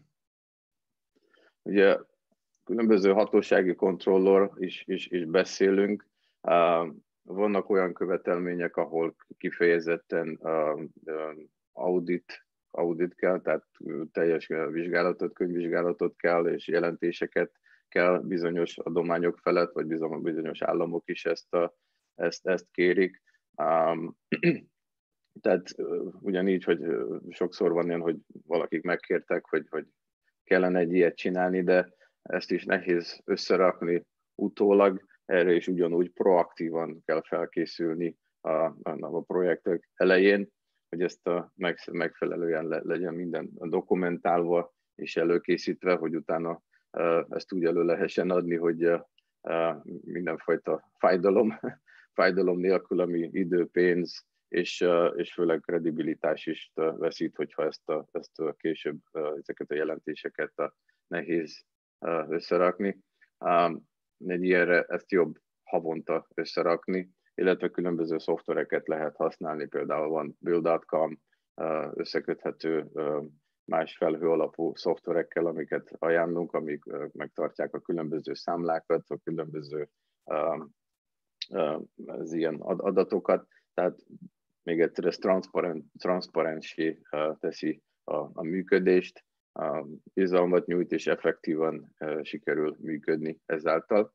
ugye különböző hatósági kontrollról is, is, is beszélünk. Um, Vannak olyan követelmények, ahol kifejezetten uh, audit, audit kell, tehát teljes vizsgálatot, könyvvizsgálatot kell, és jelentéseket kell bizonyos adományok felett, vagy bizonyos államok is ezt, a, ezt, ezt kérik. Um, tehát uh, ugyanígy, hogy uh, sokszor van ilyen, hogy valakik megkértek, hogy, hogy kellene egy ilyet csinálni, de ezt is nehéz összerakni utólag. Erre is ugyanúgy proaktívan kell felkészülni a, a, a projektek elején, hogy ezt a meg, megfelelően le, legyen minden dokumentálva és előkészítve, hogy utána uh, ezt úgy elő lehessen adni, hogy uh, mindenfajta fájdalom, fájdalom nélkül, ami idő, pénz és, uh, és főleg kredibilitás is uh, veszít, hogyha ezt, a, ezt a később uh, ezeket a jelentéseket uh, nehéz uh, összerakni. Um, egy ilyenre ezt jobb havonta összerakni, illetve különböző szoftvereket lehet használni, például van build dot com összeköthető más felhő alapú szoftverekkel, amiket ajánlunk, amik megtartják a különböző számlákat, a különböző az ilyen adatokat, tehát még egyszer ez transzparensé teszi a, a működést, a bizalmat nyújt és effektívan sikerül működni ezáltal.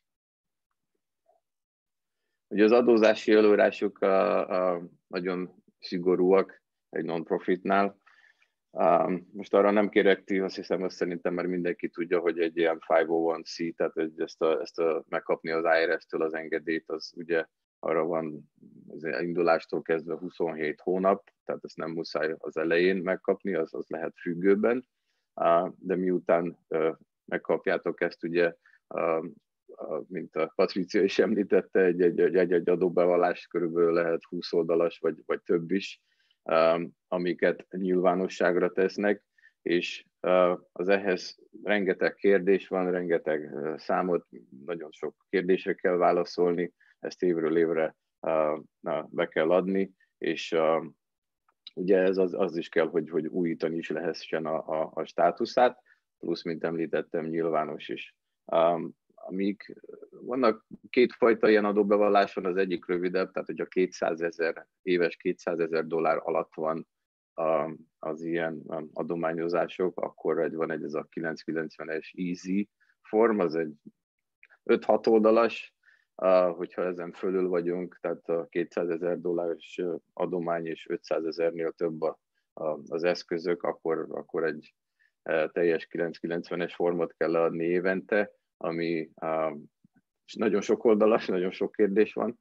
Ugye az adózási előírások nagyon szigorúak egy non-profitnál. Most arra nem kérek ti, azt hiszem, azt szerintem már mindenki tudja, hogy egy ilyen ötszázöt C, tehát ezt, a, ezt a, megkapni az I R S-től az engedélyt, az ugye arra van az indulástól kezdve huszonhét hónap, tehát ezt nem muszáj az elején megkapni, az, az lehet függőben. De miután megkapjátok ezt, ugye mint a Patricia is említette, egy-egy adóbevallás körülbelül lehet húsz oldalas, vagy, vagy több is, amiket nyilvánosságra tesznek, és az ehhez rengeteg kérdés van, rengeteg számot, nagyon sok kérdésre kell válaszolni, ezt évről évre be kell adni, és ugye ez az, az is kell, hogy, hogy újítani is lehessen a, a, a státuszát, plusz, mint említettem, nyilvános is. Amíg vannak kétfajta ilyen adóbevallás van, az egyik rövidebb, tehát hogyha kétszázezer, éves kétszázezer dollár alatt van az ilyen adományozások, akkor egy, van egy ez a kilencszázkilencvenes Easy form, az egy öt-hat oldalas, hogyha ezen fölül vagyunk, tehát a kétszázezer dolláros adomány és ötszázezernél több az eszközök, akkor, akkor egy teljes kilencszázkilencvenes formot kell adni évente, ami nagyon sok oldalas, nagyon sok kérdés van.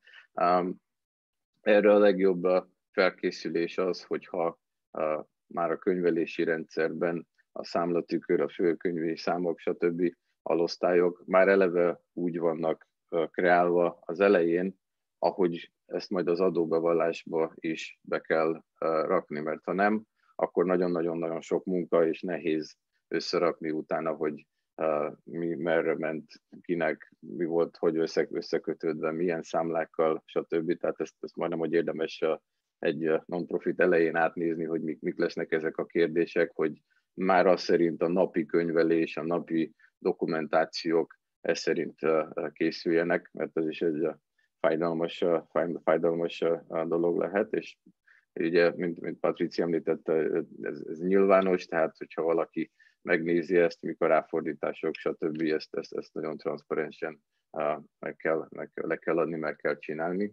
Erre a legjobb felkészülés az, hogyha már a könyvelési rendszerben a számlatükör, a főkönyvi számok, stb. Alosztályok már eleve úgy vannak kreálva az elején, ahogy ezt majd az adóbevallásba is be kell rakni, mert ha nem, akkor nagyon-nagyon-nagyon sok munka és nehéz összerakni utána, hogy mi merre ment, kinek, mi volt, hogy összekötődve, milyen számlákkal, stb. Tehát ezt, ezt majdnem, hogy érdemes egy non-profit elején átnézni, hogy mik, mik lesznek ezek a kérdések, hogy már az szerint a napi könyvelés, a napi dokumentációk ez szerint készüljenek, mert ez is egy fájdalmas, fájdalmas dolog lehet, és ugye, mint, mint Patricia említette, ez, ez nyilvános, tehát hogyha valaki megnézi ezt, mikor ráfordítások, stb. Ezt, ezt, ezt nagyon transzparensen meg kell, meg, le kell adni, meg kell csinálni.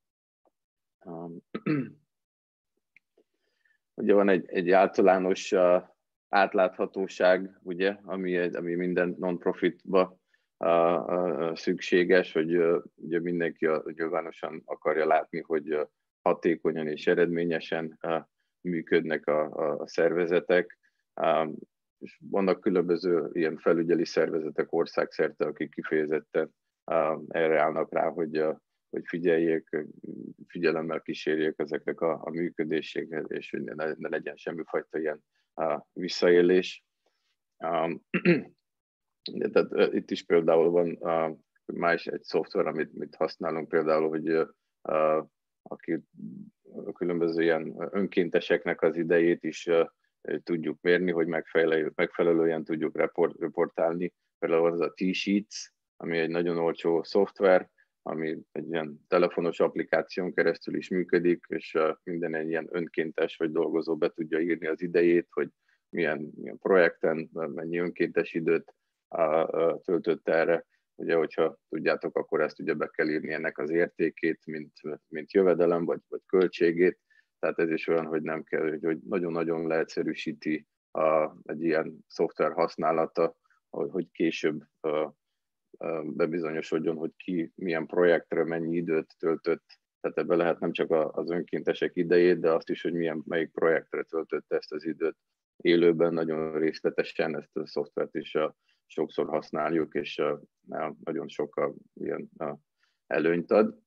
Ugye van egy, egy általános átláthatóság, ugye, ami, ami minden non-profitba szükséges, hogy ugye mindenki nyilvánosan akarja látni, hogy hatékonyan és eredményesen működnek a, a szervezetek. És vannak különböző ilyen felügyeli szervezetek országszerte, akik kifejezetten erre állnak rá, hogy, hogy figyeljék, figyelemmel kísérjék ezeknek a, a működéséhez, és hogy ne, ne legyen semmifajta ilyen visszaélés. Tehát itt is például van más egy szoftver, amit, amit használunk például, hogy aki különböző ilyen önkénteseknek az idejét is tudjuk mérni, hogy megfelelő, megfelelően tudjuk report, reportálni. Például az a T-Sheets, ami egy nagyon olcsó szoftver, ami egy ilyen telefonos applikáción keresztül is működik, és minden egy ilyen önkéntes vagy dolgozó be tudja írni az idejét, hogy milyen, milyen projekten, mennyi önkéntes időt töltött erre. Ugye, hogyha tudjátok, akkor ezt ugye be kell írni ennek az értékét, mint, mint jövedelem, vagy, vagy költségét. Tehát ez is olyan, hogy nem kell, hogy nagyon-nagyon leegyszerűsíti a, egy ilyen szoftver használata, hogy, hogy később uh, uh, bebizonyosodjon, hogy ki milyen projektre mennyi időt töltött. Tehát ebbe lehet nem csak az önkéntesek idejét, de azt is, hogy milyen, melyik projektre töltötte ezt az időt élőben, nagyon részletesen ezt a szoftvert is uh, sokszor használjuk, és uh, nagyon sok uh, ilyen uh, előnyt ad.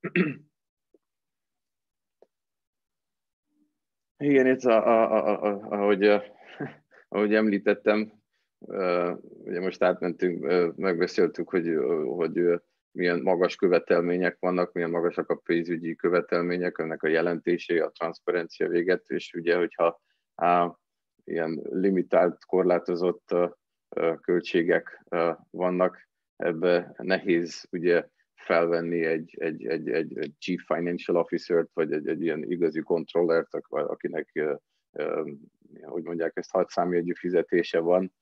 Igen, itt a, a, a, a, ahogy, ahogy említettem, ugye most átmentünk, megbeszéltük, hogy, hogy milyen magas követelmények vannak, milyen magasak a pénzügyi követelmények, ennek a jelentésé, a transzparencia véget, és ugye, hogyha á, ilyen limitált, korlátozott költségek vannak, ebbe nehéz ugye felvenni egy, egy, egy, egy, egy Chief Financial Officer-t, vagy egy, egy ilyen igazi controllert, akinek, hogy mondják, ezt hat számjegyű fizetése van.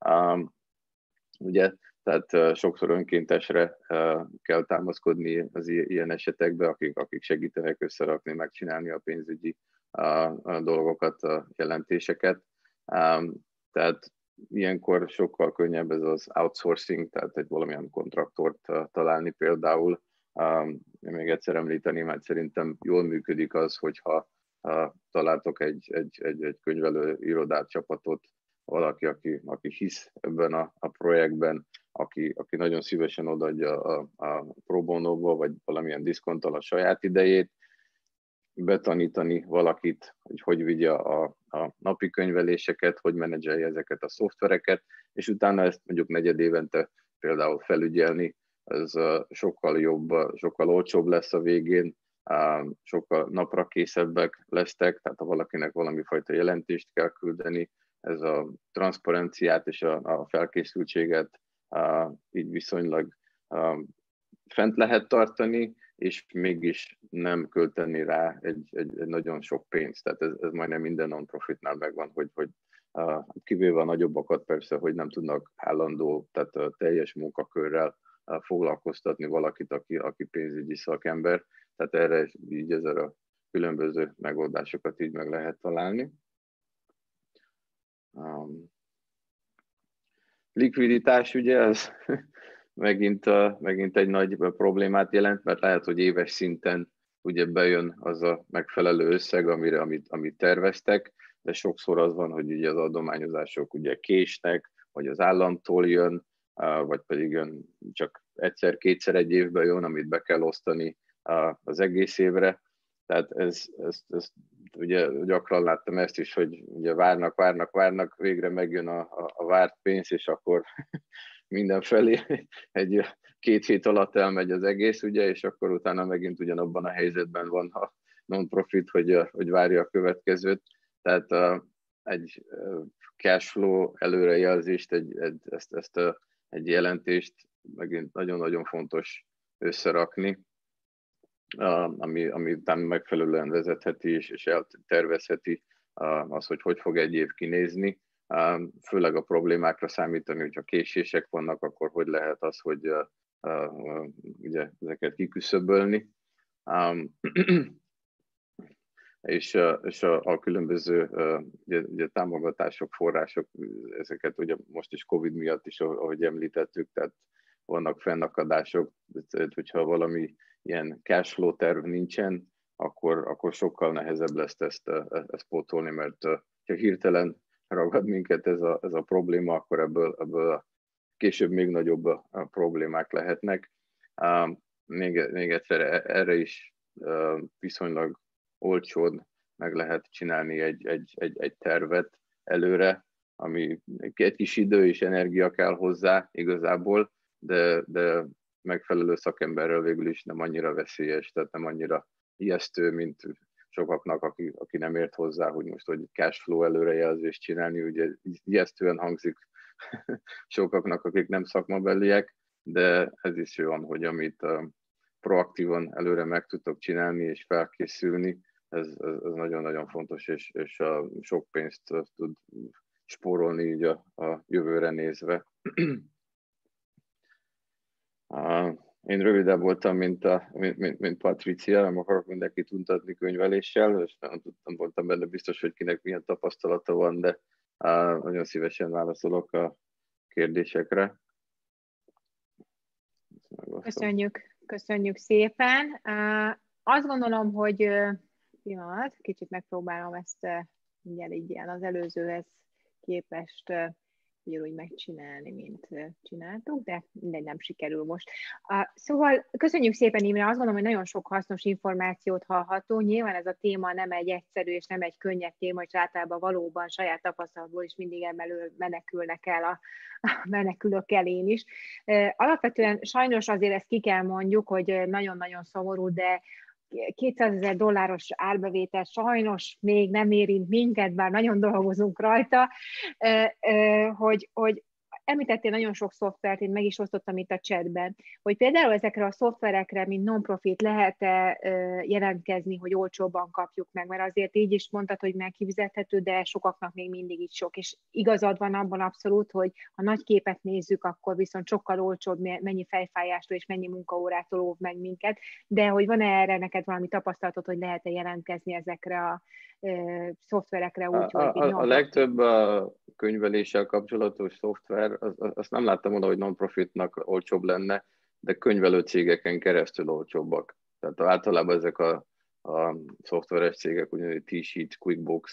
Ugye, tehát sokszor önkéntesre kell támaszkodni az ilyen esetekben, akik, akik segítenek összerakni, megcsinálni a pénzügyi dolgokat, a jelentéseket. Tehát ilyenkor sokkal könnyebb ez az outsourcing, tehát egy valamilyen kontraktort találni például. Még egyszer említeni, mert szerintem jól működik az, hogyha találtok egy, egy, egy, egy könyvelő irodát, csapatot, valaki, aki, aki hisz ebben a, a projektben, aki, aki nagyon szívesen odaadja a, a pro bonóba, vagy valamilyen diszkonttal a saját idejét, betanítani valakit, hogy hogy vigye a, a napi könyveléseket, hogy menedzselje ezeket a szoftvereket, és utána ezt mondjuk negyed évente például felügyelni, ez sokkal jobb, sokkal olcsóbb lesz a végén, sokkal napra készebbek lesztek, tehát ha valakinek valami fajta jelentést kell küldeni, ez a transzparenciát és a, a felkészültséget így viszonylag fent lehet tartani, és mégis nem költeni rá egy, egy, egy nagyon sok pénzt. Tehát ez, ez majdnem minden non-profitnál megvan, hogy, hogy kivéve a nagyobbakat persze, hogy nem tudnak állandó, tehát teljes munkakörrel foglalkoztatni valakit, aki, aki pénzügyi szakember. Tehát erre így ezzel a különböző megoldásokat így meg lehet találni. Um, likviditás, ugye, ez megint, uh, megint egy nagy problémát jelent, mert lehet, hogy éves szinten ugye bejön az a megfelelő összeg, amire, amit, amit terveztek, de sokszor az van, hogy ugye az adományozások ugye késnek, vagy az államtól jön, uh, vagy pedig jön csak egyszer-kétszer egy évben jön, amit be kell osztani uh, az egész évre. Tehát ez, ez, ez ugye gyakran láttam ezt is, hogy ugye várnak, várnak, várnak, végre megjön a, a, a várt pénz, és akkor mindenfelé egy két hét alatt elmegy az egész, ugye, és akkor utána megint ugyanabban a helyzetben van a non-profit, hogy, hogy várja a következőt. Tehát uh, egy uh, cashflow előrejelzést, egy, egy, ezt, ezt uh, egy jelentést megint nagyon-nagyon fontos összerakni, uh, ami, ami utána megfelelően vezetheti és, és eltervezheti uh, az, hogy hogy fog egy év kinézni. Főleg a problémákra számítani, hogyha késések vannak, akkor hogy lehet az, hogy uh, uh, ugye, ezeket kiküszöbölni. Um, és uh, és a, a különböző uh, ugye, ugye, támogatások, források, ezeket ugye most is Covid miatt is, ahogy említettük, tehát vannak fennakadások, tehát, hogyha valami ilyen cashflow terv nincsen, akkor, akkor sokkal nehezebb lesz ezt, ezt pótolni, mert uh, ha hirtelen ragad minket ez a, ez a probléma, akkor ebből, ebből később még nagyobb a, a problémák lehetnek. Uh, még, még egyszer erre is uh, viszonylag olcsón meg lehet csinálni egy, egy, egy, egy tervet előre, ami egy kis idő és energia kell hozzá igazából, de, de megfelelő szakemberrel végül is nem annyira veszélyes, tehát nem annyira ijesztő, mint sokaknak, aki, aki nem ért hozzá, hogy most hogy cashflow előrejelzést csinálni, ugye ijesztően hangzik sokaknak, akik nem szakmabeliek, de ez is olyan, hogy amit uh, proaktívan előre meg tudtok csinálni és felkészülni, ez, ez, ez nagyon-nagyon fontos, és, és uh, sok pénzt uh, tud spórolni így a, a jövőre nézve. uh, Én rövidebb voltam, mint, a, mint, mint, mint Patricia, nem akarok mindenkit untatni könyveléssel, és nem tudtam, voltam benne biztos, hogy kinek milyen tapasztalata van, de uh, nagyon szívesen válaszolok a kérdésekre.
Köszönjük, köszönjük szépen. Uh, azt gondolom, hogy uh, pillanat, kicsit megpróbálom ezt uh, mindjárt így ilyen az előzőhez képest uh, ugyanúgy megcsinálni, mint csináltuk, de mindegy, nem sikerül most. Szóval köszönjük szépen, Imre, azt gondolom, hogy nagyon sok hasznos információt hallható. Nyilván ez a téma nem egy egyszerű és nem egy könnyed téma, és általában valóban saját tapasztalatból is mindig emelő menekülnek el a, a menekülők elén is. Alapvetően sajnos azért ezt ki kell mondjuk, hogy nagyon-nagyon szomorú, de kétszázezer dolláros árbevétel sajnos még nem érint minket, bár nagyon dolgozunk rajta, hogy, hogy említettél nagyon sok szoftvert, én meg is osztottam itt a chatben, hogy például ezekre a szoftverekre, mint non-profit lehet-e jelentkezni, hogy olcsóbban kapjuk meg, mert azért így is mondtad, hogy már kifizethető, de sokaknak még mindig így sok, és igazad van abban abszolút, hogy ha nagy képet nézzük, akkor viszont sokkal olcsóbb, mennyi fejfájástól és mennyi munkaórától óv meg minket, de hogy van-e erre neked valami tapasztalatod, hogy lehet-e jelentkezni ezekre a e, szoftverekre úgy,
a,
hogy...
A, a legtöbb a könyveléssel kapcsolatos szoftver, az, azt nem láttam volna, hogy non-profitnak olcsóbb lenne, de könyvelő cégeken keresztül olcsóbbak. Tehát általában ezek a, a szoftveres cégek, ugyanúgy T-Sheet, QuickBooks,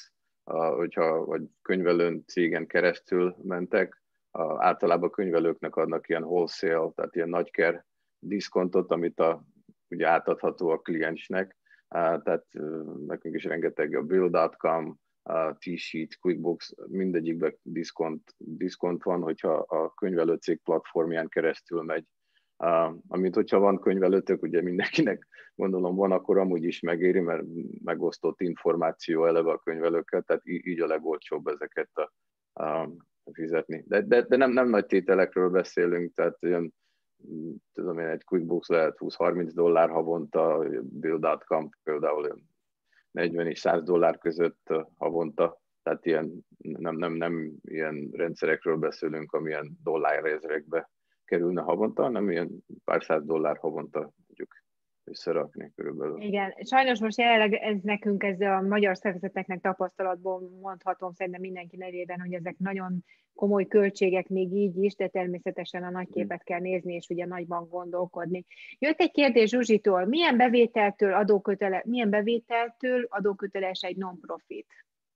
hogyha vagy könyvelőn cégen keresztül mentek, általában könyvelőknek adnak ilyen wholesale, tehát ilyen nagyker diszkontot, amit a, ugye átadható a kliensnek. Tehát nekünk is rengeteg a bill pont com, a T-Sheet, QuickBooks, mindegyikben diszkont, diszkont van, hogyha a könyvelőcég platformján keresztül megy. Amit hogyha van könyvelőtök, ugye mindenkinek gondolom van, akkor amúgy is megéri, mert megosztott információ eleve a könyvelőkkel, tehát így a legolcsóbb ezeket a, a fizetni. De, de, de nem, nem nagy tételekről beszélünk, tehát olyan, tudom én, egy QuickBooks lehet húsz-harminc dollár havonta, bill pont com például negyven és száz dollár között havonta, tehát ilyen, nem, nem, nem ilyen rendszerekről beszélünk, amilyen dollárezrekbe kerülne havonta, hanem ilyen pár száz dollár havonta tudjuk összerakni körülbelül.
Igen, sajnos most jelenleg ez nekünk, ez a magyar szervezeteknek tapasztalatból mondhatom szerintem mindenki nevében, hogy ezek nagyon komoly költségek még így is, de természetesen a nagy képet kell nézni, és ugye nagyban gondolkodni. Jött egy kérdés Zsuzsitól, milyen bevételtől adókötele, milyen bevételtől adóköteles egy non-profit?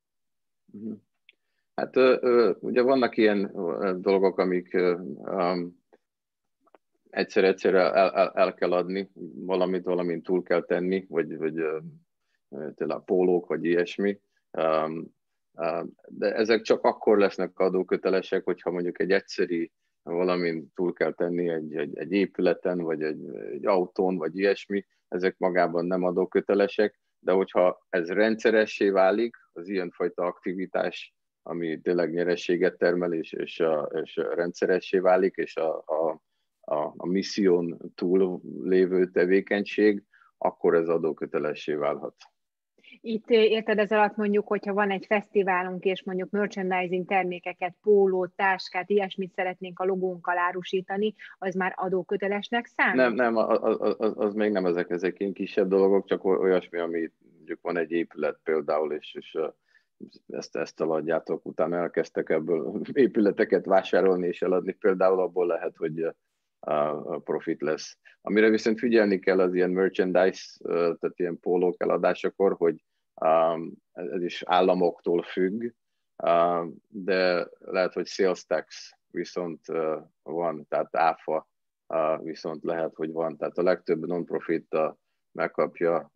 Hát ugye vannak ilyen dolgok, amik um, egyszer-egyszer el, el, el kell adni, valamit, valamint túl kell tenni, vagy, vagy tényleg pólók, vagy ilyesmi. De ezek csak akkor lesznek adókötelesek, hogyha mondjuk egy egyszeri valamint túl kell tenni egy, egy, egy épületen, vagy egy, egy autón, vagy ilyesmi, ezek magában nem adókötelesek, de hogyha ez rendszeressé válik, az ilyenfajta aktivitás, ami tényleg nyerességet termel, és, és, a, és rendszeressé válik, és a, a A, a misszión túl lévő tevékenység, akkor ez adókötelessé válhat.
Itt érted ez alatt mondjuk, hogyha van egy fesztiválunk, és mondjuk merchandising termékeket, pólót, táskát, ilyesmit szeretnénk a logónkkal árusítani, az már adókötelesnek számít?
Nem, nem, az, az, az még nem ezek, ezek ilyen kisebb dolgok, csak olyasmi, ami mondjuk van egy épület például, és, és ezt, ezt eladjátok, utána elkezdtek ebből épületeket vásárolni és eladni, például abból lehet, hogy a profit lesz. Amire viszont figyelni kell az ilyen merchandise, tehát ilyen pólók eladásakor, hogy ez is államoktól függ, de lehet, hogy sales tax viszont van, tehát áfa viszont lehet, hogy van. Tehát a legtöbb non-profit megkapja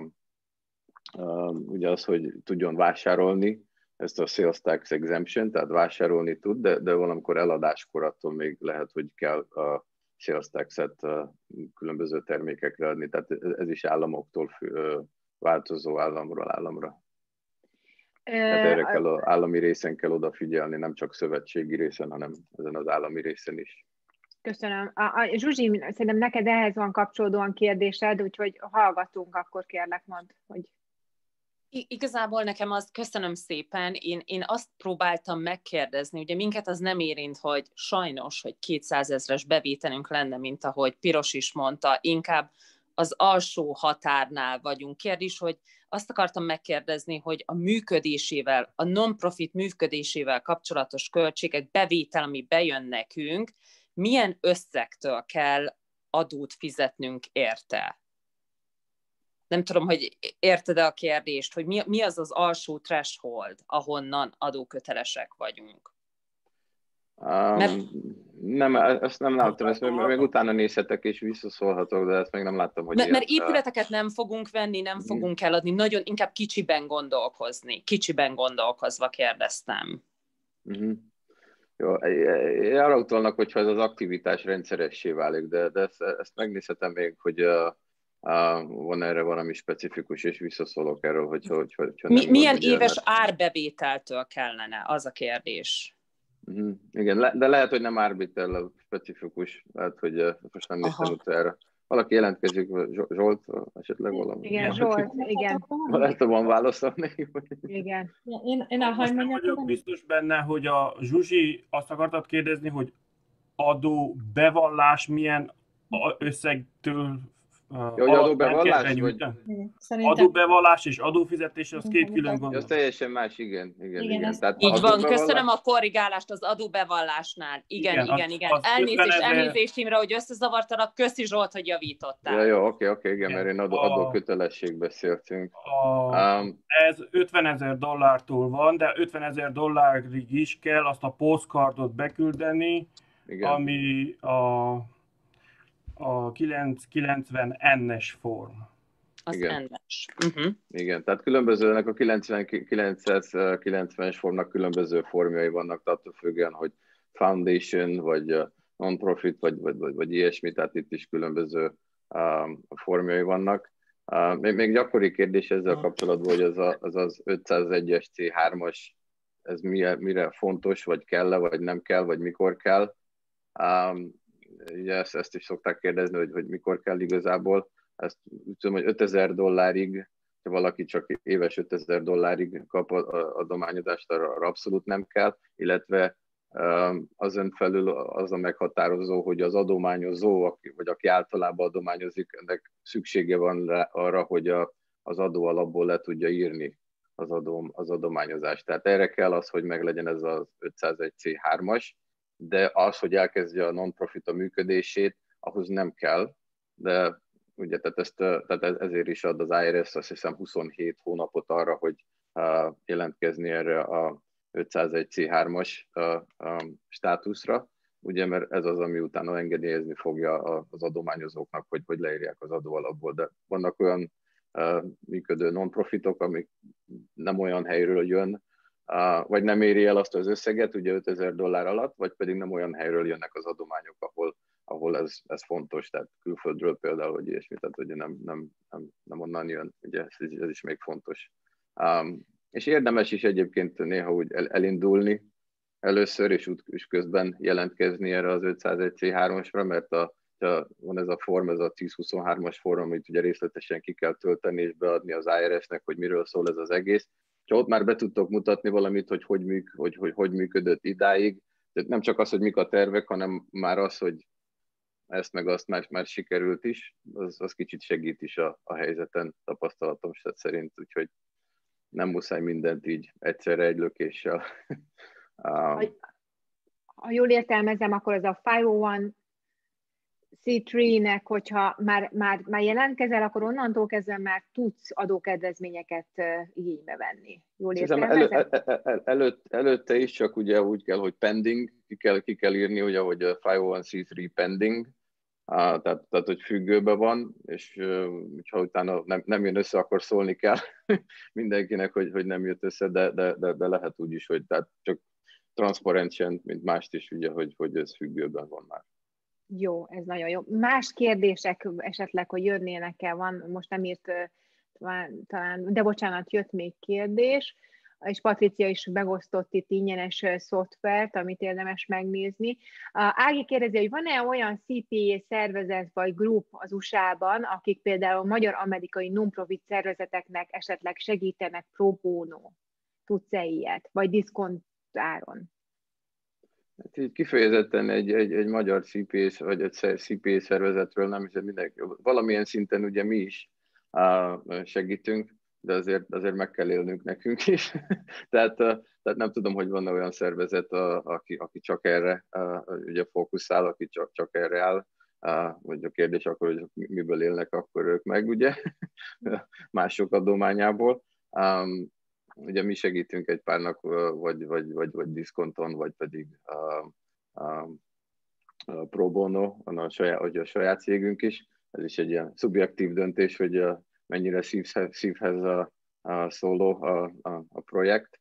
ugye az, hogy tudjon vásárolni, ezt a sales tax exemption, tehát vásárolni tud, de, de valamikor eladáskor attól még lehet, hogy kell a sales taxet különböző termékekre adni, tehát ez is államoktól fő, változó államról államra. Tehát erre kell, az állami részen kell odafigyelni, nem csak szövetségi részen, hanem ezen az állami részen is.
Köszönöm. A, a, Zsuzsi, szerintem neked ehhez van kapcsolódóan kérdésed, úgyhogy hallgatunk, akkor kérlek, mondd, hogy...
Igazából nekem az, köszönöm szépen, én, én azt próbáltam megkérdezni, ugye minket az nem érint, hogy sajnos, hogy kétszázezres bevételünk lenne, mint ahogy Piros is mondta, inkább az alsó határnál vagyunk. Kérdés, hogy azt akartam megkérdezni, hogy a működésével, a non-profit működésével kapcsolatos költségek, bevétel, ami bejön nekünk, milyen összegtől kell adót fizetnünk érte? Nem tudom, hogy érted-e a kérdést, hogy mi, mi az az alsó threshold, ahonnan adókötelesek vagyunk?
Um, Mert... Nem, ezt nem láttam, ezt még, még utána nézhetek és visszaszólhatok, de ezt még nem láttam, hogy...
Mert, mert épületeket nem fogunk venni, nem mm. fogunk eladni, nagyon inkább kicsiben gondolkozni. Kicsiben gondolkozva kérdeztem.
Mm-hmm. Jó, arra utalnak, hogyha ez az aktivitás rendszeressé válik, de, de ezt, ezt megnézhetem még, hogy... Uh, Uh, van erre valami specifikus, és visszaszólok erről, hogyha, hogyha, hogyha
Mi, Milyen
van,
éves mert... árbevételtől kellene, az a kérdés.
Uh-huh. Igen, le, de lehet, hogy nem árbevétel specifikus, lehet, hogy uh, most nem néztem utána. Valaki jelentkezik, Zsolt, esetleg valami?
Igen, Zsolt, igen.
Lehet, hogy van válaszol neki?
Igen.
Én, én a
Most nem vagyok biztos benne, hogy a Zsuzsi azt akartad kérdezni, hogy adó bevallás milyen összegtől
Jó, hogy adóbevallás, vagy...
Adóbevallás és adófizetés, az két külön
gondolat. Az teljesen más, igen. igen, igen, igen.
Tehát így van, köszönöm a korrigálást az adóbevallásnál. Igen, igen, igen. igen. Az elnézést, elnézést Imre, hogy összezavartalak. Köszi Zsolt, hogy javítottál.
Ja, jó, oké, oké, igen, mert én adó, adókötelesség beszéltünk.
A, um, ez ötvenezer dollártól van, de ötvenezer dollárig is kell azt a postcardot beküldeni, igen. Ami a, a kilencszázkilencven en-es form.
Az
igen.
en-es. Uh-huh.
Igen, tehát különbözőnek a kilencszázkilencvenes formnak különböző formjai vannak, tehát attól függően, hogy foundation, vagy non-profit, vagy, vagy, vagy, vagy ilyesmi, tehát itt is különböző um, formjai vannak. Uh, még, még gyakori kérdés ezzel kapcsolatban, hogy az a, az, az ötszázegyes cé hármas, ez mire, mire fontos, vagy kell-e, vagy nem kell, vagy mikor kell. Um, ugye ezt, ezt is szokták kérdezni, hogy, hogy mikor kell igazából. Ezt tudom, hogy ötezer dollárig, ha valaki csak éves ötezer dollárig kap adományozást, arra abszolút nem kell, illetve azon felül az a meghatározó, hogy az adományozó, vagy aki általában adományozik, ennek szüksége van arra, hogy a, az adóalapból le tudja írni az, adom, az adományozást. Tehát erre kell az, hogy meglegyen ez az ötszázegy cé hármas, de az, hogy elkezdje a non-profit a működését, ahhoz nem kell, de ugye, tehát, ezt, tehát ezért is ad az i er es azt hiszem huszonhét hónapot arra, hogy uh, jelentkezni erre a ötszázegy cé hármas uh, um, státuszra, ugye, mert ez az, ami utána engedélyezni fogja az adományozóknak, hogy, hogy leírják az adóalapból. De vannak olyan uh, működő non-profitok, amik nem olyan helyről jön, uh, vagy nem éri el azt az összeget, ugye ötezer dollár alatt, vagy pedig nem olyan helyről jönnek az adományok, ahol ahol ez, ez fontos, tehát külföldről például, hogy ilyesmi, tehát ugye nem, nem, nem, nem onnan jön, ugye ez, ez is még fontos. Um, és érdemes is egyébként néha úgy el, elindulni először, és, út, és közben jelentkezni erre az ötszázegy cé hármasra, mert a, a, van ez a form, ez a tíz huszonhármas form, amit ugye részletesen ki kell tölteni és beadni az i er es-nek, hogy miről szól ez az egész. És ott már be tudtok mutatni valamit, hogy hogy, műk, hogy, hogy, hogy működött idáig. Tehát nem csak az, hogy mik a tervek, hanem már az, hogy ezt meg azt már, már sikerült is, az, az kicsit segít is a, a helyzeten, tapasztalatom szerint, úgyhogy nem muszáj mindent így egyszerre egy lökéssel.
Ha, ha jól értelmezem, akkor ez a ötszázegy cé három-nek, hogyha már, már, már jelentkezel, akkor onnantól kezdve már tudsz adókedvezményeket igénybe venni. Jól értelmezem?
Elő, el, el, előtt, előtte is, csak ugye úgy kell, hogy pending, ki kell, ki kell írni, ugye, hogy a ötszázegy cé három pending, Ah, tehát, tehát, hogy függőben van, és uh, ha utána nem, nem jön össze, akkor szólni kell mindenkinek, hogy, hogy nem jött össze, de, de, de, de lehet úgy is, hogy tehát csak transzparensen, mint mást is, ugye, hogy, hogy ez függőben van már.
Jó, ez nagyon jó. Más kérdések esetleg, hogy jönnének-e, van, most nem írt talán, de bocsánat, jött még kérdés, és Patricia is megosztott itt ingyenes szoftvert, amit érdemes megnézni. Ági kérdezi, hogy van-e olyan cé pé á szervezet vagy grup az u es á-ban, akik például magyar-amerikai non-profit szervezeteknek esetleg segítenek pro bono? Tudsz-e ilyet? Vagy diszkontáron?
Hát így kifejezetten egy, egy, egy magyar cé pé á vagy egy cé pé á szervezetről nem hiszem mindenki. Valamilyen szinten ugye mi is segítünk, de azért, azért meg kell élnünk nekünk is. tehát, tehát nem tudom, hogy van olyan szervezet, aki, aki csak erre ugye fókuszál, aki csak, csak erre áll. Vagy a kérdés akkor, hogy miből élnek, akkor ők meg, ugye, mások adományából. Um, ugye mi segítünk egy párnak, vagy, vagy, vagy, vagy diszkonton, vagy pedig uh, uh, uh, pro bono, a saját, hogy a saját cégünk is. Ez is egy ilyen szubjektív döntés, hogy uh, mennyire szívhez, szívhez a, a szóló a, a, a projekt.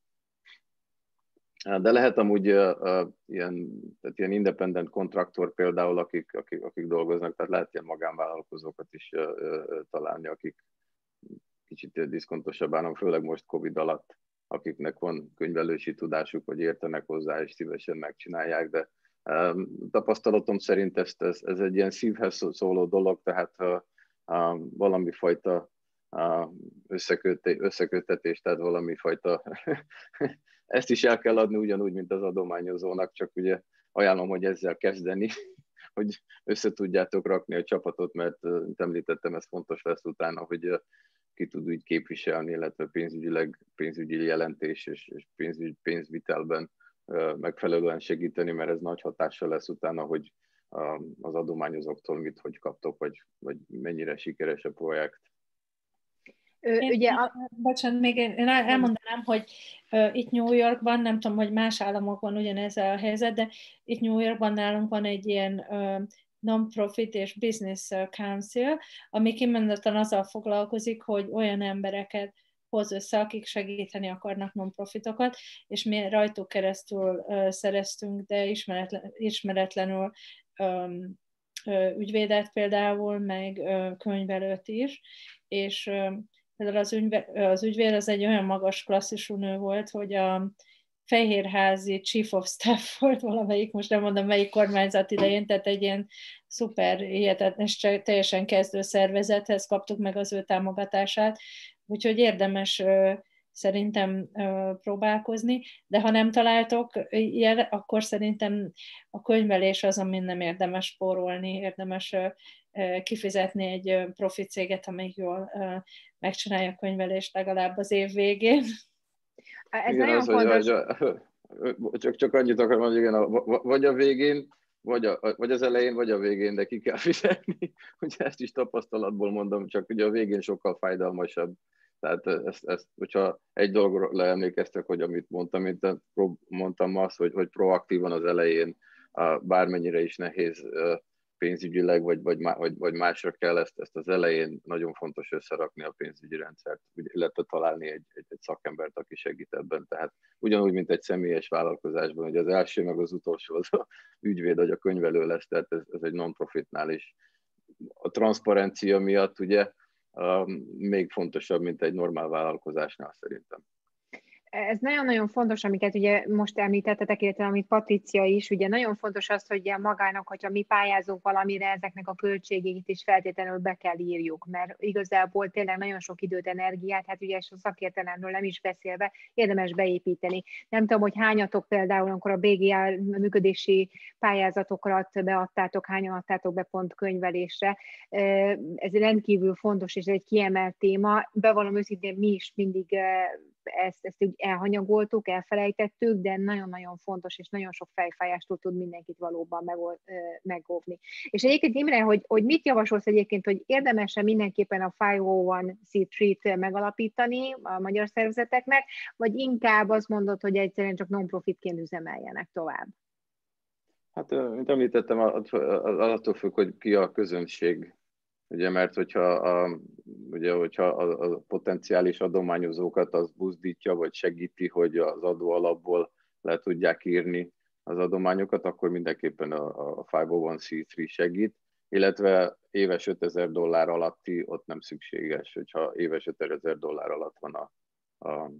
De lehet amúgy uh, uh, ilyen, tehát ilyen independent kontraktor például, akik, akik, akik dolgoznak, tehát lehet ilyen magánvállalkozókat is uh, uh, találni, akik kicsit diszkontosabb állnak, főleg most Covid alatt, akiknek van könyvelősi tudásuk, vagy értenek hozzá, és szívesen megcsinálják, de um, tapasztalatom szerint ez, ez, ez egy ilyen szívhez szóló dolog, tehát uh, uh, valami fajta uh, összeköté, összekötetés, tehát valami fajta ezt is el kell adni ugyanúgy, mint az adományozónak, csak ugye ajánlom, hogy ezzel kezdeni, hogy össze tudjátok rakni a csapatot, mert mint említettem, ez fontos lesz utána, hogy ki tud úgy képviselni, illetve pénzügyileg, pénzügyi jelentés és, és pénzügy, pénzvitelben megfelelően segíteni, mert ez nagy hatással lesz utána, hogy az adományozóktól mit, hogy kaptok, vagy, vagy mennyire sikeres a projekt.
Én, ugye, a... Bocsánat, még én, én elmondanám, hogy uh, itt New Yorkban, nem tudom, hogy más államokban ugyanez a helyzet, de itt New Yorkban nálunk van egy ilyen uh, non-profit és business council, ami kimondottan azzal foglalkozik, hogy olyan embereket hoz össze, akik segíteni akarnak non-profitokat, és mi rajtuk keresztül uh, szereztünk, de ismeretlen, ismeretlenül um, uh, ügyvédet például, meg uh, könyvelőt is, és uh, az, ügyve, az ügyvéd az egy olyan magas klasszisú nő volt, hogy a Fehérházi Chief of Staff volt valamelyik, most nem mondom melyik kormányzat idején, tehát egy ilyen szuper, hihetetlen, teljesen kezdő szervezethez kaptuk meg az ő támogatását, úgyhogy érdemes szerintem próbálkozni, de ha nem találtok ilyen, akkor szerintem a könyvelés az, amin nem érdemes spórolni, érdemes kifizetni egy profi céget, amelyik jól megcsinálja a könyvelést legalább az év végén.
Ez igen, nagyon az, fontos.
Hogy, csak, csak annyit akarom, hogy igen, vagy a végén, vagy, a, vagy az elején, vagy a végén, de ki kell fizetni. Ugye ezt is tapasztalatból mondom, csak ugye a végén sokkal fájdalmasabb. Tehát ezt, ezt hogyha egy dolgra leemlékeztek, hogy amit mondtam, mint mondtam azt, hogy, hogy proaktívan az elején, bármennyire is nehéz pénzügyileg, vagy, vagy, vagy, vagy másra kell ezt, ezt az elején nagyon fontos összerakni a pénzügyi rendszert, illetve találni egy, egy, egy szakembert, aki segít ebben. Tehát ugyanúgy, mint egy személyes vállalkozásban, hogy az első meg az utolsó az a ügyvéd, vagy a könyvelő lesz, tehát ez, ez egy non-profitnál is. A transzparencia miatt ugye még fontosabb, mint egy normál vállalkozásnál szerintem.
Ez nagyon-nagyon fontos, amiket ugye most említettetek, illetve amit Patricia is, ugye nagyon fontos az, hogy ugye magának, hogyha mi pályázunk valamire, ezeknek a költségét is feltétlenül be kell írjuk, mert igazából tényleg nagyon sok időt, energiát, hát ugye a szakértelemről nem is beszélve, érdemes beépíteni. Nem tudom, hogy hányatok például, amikor a bé gé á működési pályázatokat beadtátok, hányan adtátok be pont könyvelésre. Ez rendkívül fontos, és ez egy kiemelt téma. Bevallom őszintén, mi is mindig ezt, ezt úgy elhanyagoltuk, elfelejtettük, de nagyon-nagyon fontos, és nagyon sok fejfájástól tud mindenkit valóban megóvni. És egyébként Imre, hogy, hogy mit javasolsz egyébként, hogy érdemes-e mindenképpen a ötszázöt cé három-t megalapítani a magyar szervezeteknek, vagy inkább azt mondod, hogy egyszerűen csak non-profitként üzemeljenek tovább?
Hát, mint említettem, attól függ, hogy ki a közönség. Ugye, mert hogyha a, ugye, hogyha a, a potenciális adományozókat az buzdítja, vagy segíti, hogy az adóalapból le tudják írni az adományokat, akkor mindenképpen a, a ötszázöt cé három segít, illetve éves ötezer dollár alatti ott nem szükséges, hogyha éves ötezer dollár alatt van a, a,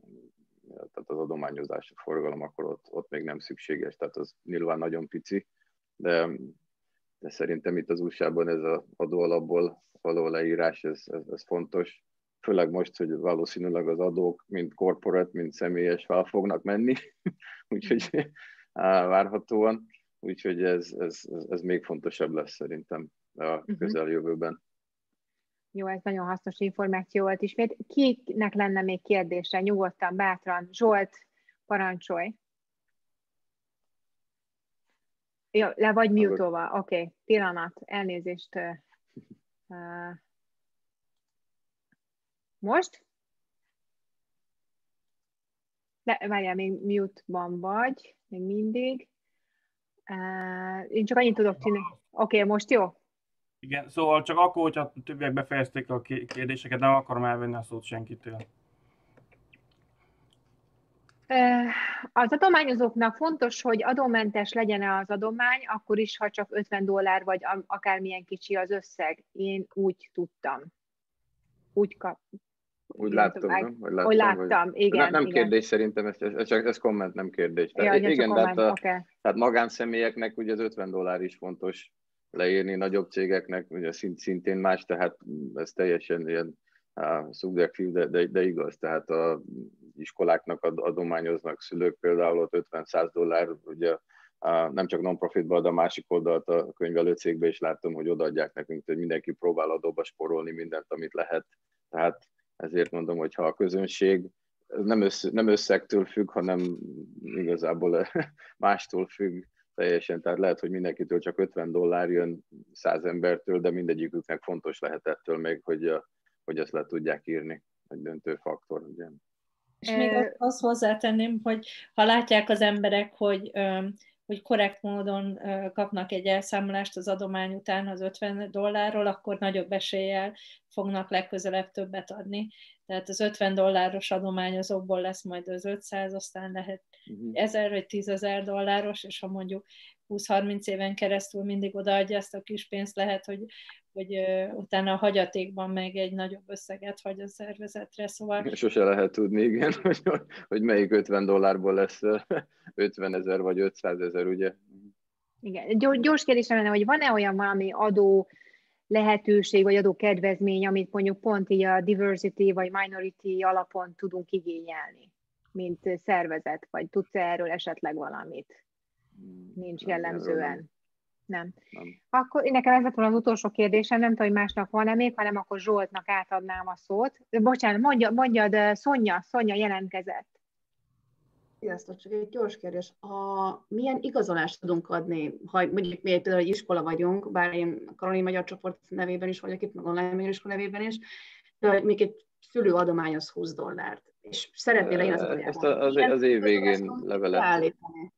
tehát az adományozási forgalom, akkor ott, ott még nem szükséges, tehát az nyilván nagyon pici, de de szerintem itt az u es á-ban ez az adóalapból való leírás, ez, ez, ez fontos. Főleg most, hogy valószínűleg az adók mind corporate, mind személyes fel fognak menni, úgyhogy á, várhatóan. Úgyhogy ez, ez, ez, ez még fontosabb lesz szerintem a közeljövőben.
Jó, ez nagyon hasznos információ volt ismét. Kinek lenne még kérdése? Nyugodtan, bátran. Zsolt, parancsolj! Jó, le vagy mute-olva. Oké, okay. Pillanat, elnézést. Most? De várjál, még mute-ban vagy, még mindig. Én csak annyit tudok csinálni. Oké, okay, most jó?
Igen, szóval csak akkor, hogyha többiek befejezték a kérdéseket, nem akarom elvenni a szót senkitől.
Az adományozóknak fontos, hogy adómentes legyen az adomány, akkor is, ha csak ötven dollár, vagy akármilyen kicsi az összeg. Én úgy tudtam. Úgy kap.
Úgy láttam, nem?
Vagy láttam, hogy láttam, vagy... igen.
Nem
igen.
kérdés szerintem, ez, ez, csak ez komment, nem kérdés. Tehát,
ja,
igen,
komment,
tehát, a,
okay.
tehát magánszemélyeknek ugye az ötven dollár is fontos leírni, nagyobb cégeknek ugye szint, szintén más, tehát ez teljesen ilyen szubjektív, de, de, de igaz. Tehát a iskoláknak adományoznak szülők például ott ötven-száz dollár, ugye nem csak non-profitban, de a másik oldalt a könyvelő cégbe is láttam, hogy odaadják nekünk, hogy mindenki próbál adóba spórolni mindent, amit lehet. Tehát ezért mondom, hogy ha a közönség nem, össz, nem összegtől függ, hanem igazából mástól függ teljesen. Tehát lehet, hogy mindenkitől csak ötven dollár jön száz embertől, de mindegyiküknek fontos lehet ettől még, hogy, hogy ezt le tudják írni. Egy döntő faktor, ugye.
És még azt hozzátenném, hogy ha látják az emberek, hogy, hogy korrekt módon kapnak egy elszámolást az adomány után az ötven dollárról, akkor nagyobb eséllyel fognak legközelebb többet adni. Tehát az ötven dolláros adományozókból lesz majd az ötszáz, aztán lehet ezer vagy tízezer dolláros, és ha mondjuk húsz-harminc éven keresztül mindig odaadja ezt a kis pénzt, lehet, hogy, hogy utána a hagyatékban meg egy nagyobb összeget hagy a szervezetre. Szóval...
Sose lehet tudni, igen, hogy, hogy melyik ötven dollárból lesz ötven ezer vagy ötszázezer, ugye?
Igen. Gyors kérdésem lenne, hogy van-e olyan valami adó lehetőség, vagy adó kedvezmény, amit mondjuk pont így a diversity vagy minority alapon tudunk igényelni, mint szervezet, vagy tudsz erről esetleg valamit? Nincs jellemzően. Nem. nem. Akkor nekem ez lett volna az utolsó kérdésem, nem tudom, hogy másnak van-e még, hanem akkor Zsoltnak átadnám a szót. Bocsánat, mondja, mondjad, Szonya, Szonya jelentkezett.
Sziasztok, csak egy gyors kérdés. A, milyen igazolást tudunk adni, ha mondjuk mi egy például egy iskola vagyunk, bár én a Karolin Magyar Csoport nevében is vagyok itt, meg online magyar iskola nevében is, de hogy még egy szülő adományoz húsz dollárt, és szeretnél én azt
Ezt az, az év végén levelet.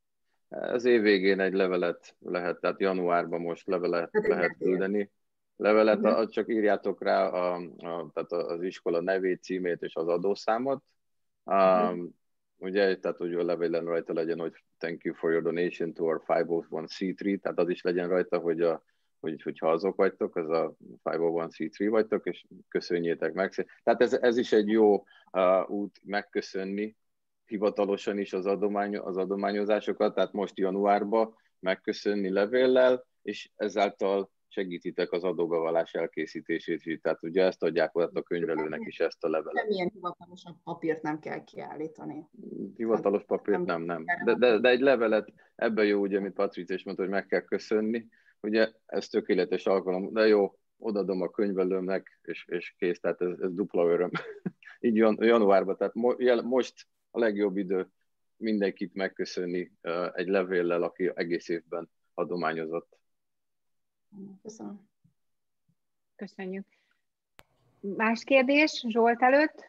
Az év végén egy levelet lehet, tehát januárban most levelet hát lehet küldeni. Levelet, uh-huh. csak írjátok rá a, a, tehát az iskola nevét, címét és az adószámot. Uh-huh. Um, ugye, tehát hogy a levélen rajta legyen, hogy thank you for your donation to our five oh one c three, tehát az is legyen rajta, hogy, a, hogy hogyha azok vagytok, az a five oh one c three vagytok, és köszönjétek meg. Tehát ez, ez is egy jó uh, út megköszönni, hivatalosan is az, adomány, az adományozásokat, tehát most januárban megköszönni levéllel, és ezáltal segítitek az adóbevallás elkészítését is. Tehát ugye ezt adják oda a könyvelőnek is, ezt a levelet.
Semmilyen hivatalos papírt nem kell kiállítani.
Hivatalos papírt nem, nem. De, de, de egy levelet, ebben jó, ugye, amit Patricia is mondta, hogy meg kell köszönni. Ugye ez tökéletes alkalom, de jó, odadom a könyvelőmnek, és, és kész, tehát ez, ez dupla öröm. Így jan, januárban, tehát mo, jel, most a legjobb idő mindenkit megköszönni uh, egy levéllel, aki egész évben adományozott.
Köszönöm.
Köszönjük. Más kérdés Zsolt előtt?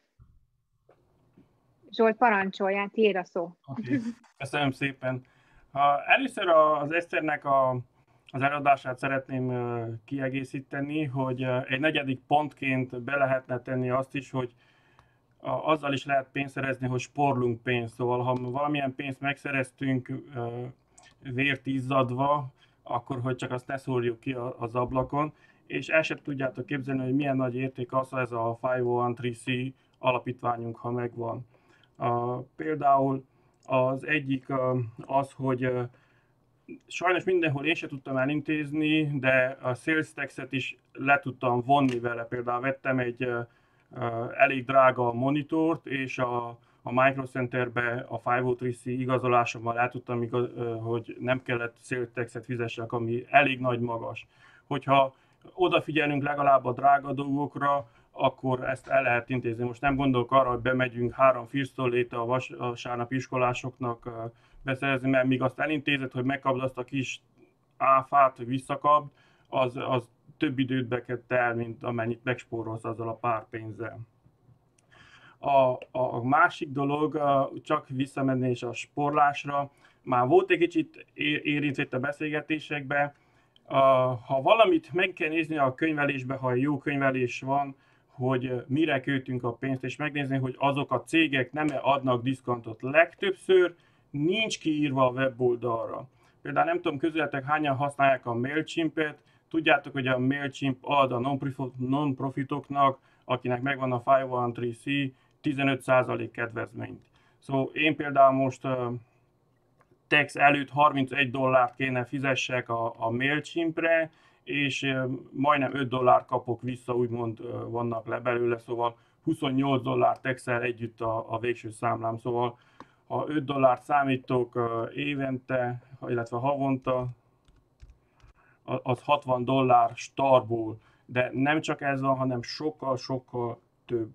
Zsolt, parancsoljál, tiéd a szó.
Okay. Köszönöm szépen. Ha először az Eszternek a, az előadását szeretném uh, kiegészíteni, hogy uh, egy negyedik pontként be lehetne tenni azt is, hogy azzal is lehet pénzt szerezni, hogy spórolunk pénzt. Szóval, ha valamilyen pénzt megszereztünk vért izzadva, akkor hogy csak azt ne szórjuk ki az ablakon, és el sem tudjátok képzelni, hogy milyen nagy érték az, ez a five oh one c three alapítványunk, ha megvan. Például az egyik az, hogy sajnos mindenhol én sem tudtam elintézni, de a sales taxet is le tudtam vonni vele. Például vettem egy Uh, elég drága monitort, és a, a Micro Centerbe a five oh three c igazolásommal el tudtam, igaz, uh, hogy nem kellett sales taxet fizessek, ami elég nagy magas. Hogyha odafigyelünk legalább a drága dolgokra, akkor ezt el lehet intézni. Most nem gondolok arra, hogy bemegyünk három firsztollét a vasárnap iskolásoknak uh, beszerezni, mert míg azt elintézed, hogy megkapd azt a kis áfát, hogy visszakapd, az, az több időt bekett el, mint amennyit megspórolsz azzal a pár pénzzel. A, a másik dolog, csak visszamenni és a spórolásra, már volt egy kicsit érintve itt a beszélgetésekben, ha valamit meg kell nézni a könyvelésbe, ha jó könyvelés van, hogy mire költünk a pénzt, és megnézni, hogy azok a cégek nem adnak diszkontot. Legtöbbször nincs kiírva a weboldalra. Például nem tudom, közületek hányan használják a MailChimp-et. Tudjátok, hogy a MailChimp ad a non-profitoknak, akinek megvan a five oh one c three, tizenöt százalék kedvezményt. Szóval én például most uh, tax előtt harmincegy dollárt kéne fizessek a, a MailChimp-re, és uh, majdnem öt dollárt kapok vissza, úgymond uh, vannak le belőle, szóval huszonnyolc dollár tax-el együtt a, a végső számlám. Szóval ha öt dollárt számítok évente, illetve havonta, az hatvan dollár startból. De nem csak ez van, hanem sokkal-sokkal több.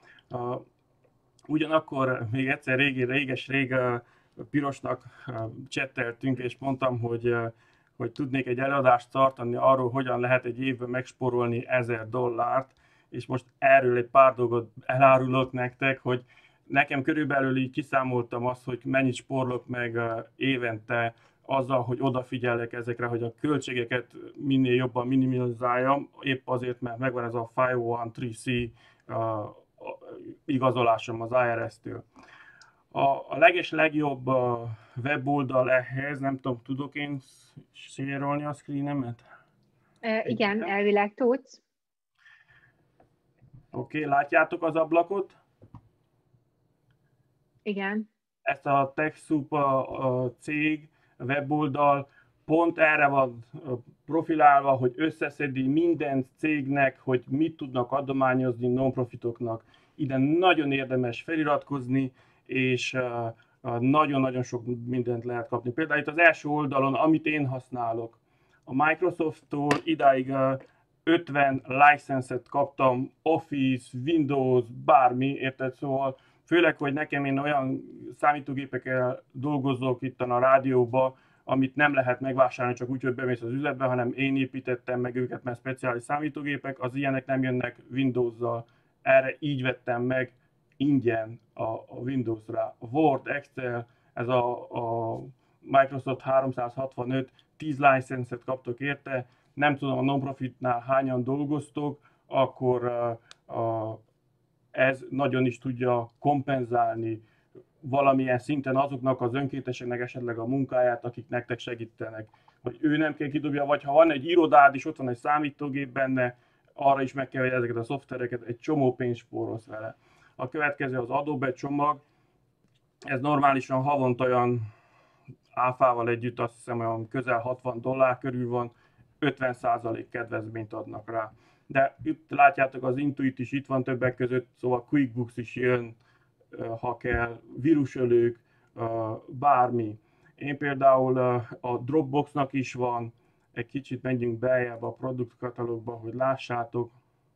Ugyanakkor még egyszer régi, réges-rég Pirosnak csetteltünk, és mondtam, hogy, hogy tudnék egy előadást tartani arról, hogyan lehet egy évben megspórolni ezer dollárt, és most erről egy pár dolgot elárulok nektek, hogy nekem körülbelül így kiszámoltam azt, hogy mennyit spórolok meg évente azzal, hogy odafigyelek ezekre, hogy a költségeket minél jobban minimalizáljam, épp azért, mert megvan ez a öt-három-C igazolásom az I R S-től. A, a leges legjobb a weboldal ehhez, nem tudom, tudok én share-olni a screenemet?
E, igen, elvileg tudsz.
Oké, okay, látjátok az ablakot?
Igen.
Ezt a TechSoup a, a cég, a weboldal pont erre van profilálva, hogy összeszedi minden cégnek, hogy mit tudnak adományozni non-profitoknak. Ide nagyon érdemes feliratkozni, és nagyon-nagyon sok mindent lehet kapni. Például itt az első oldalon, amit én használok, a Microsofttól idáig ötven licenszet kaptam, Office, Windows, bármi, érted? Szóval főleg, hogy nekem én olyan számítógépekkel dolgozok itt a rádióban, amit nem lehet megvásárolni csak úgy, hogy bemész az üzletbe, hanem én építettem meg őket, mert speciális számítógépek, az ilyenek nem jönnek Windows-zal. Erre így vettem meg ingyen a, a Windows-ra. A Word, Excel, ez a, a Microsoft háromszázhatvanöt, tíz licenszet kaptok érte, nem tudom a non-profitnál hányan dolgoztok, akkor uh, uh, ez nagyon is tudja kompenzálni valamilyen szinten azoknak az önkénteseknek esetleg a munkáját, akik nektek segítenek. Hogy ő nem kell kidobja, vagy ha van egy irodád és ott van egy számítógép benne, arra is meg kell, hogy ezeket a szoftvereket, egy csomó pénzt spórolsz vele. A következő az Adobe csomag, ez normálisan havonta olyan áfával együtt azt hiszem olyan közel hatvan dollár körül van, ötven százalék kedvezményt adnak rá. De itt látjátok, az Intuit is itt van többek között, szóval QuickBooks is jön, ha kell, vírusölők, bármi. Én például a Dropboxnak is van, egy kicsit menjünk beljebb a produktkatalógba, hogy lássátok.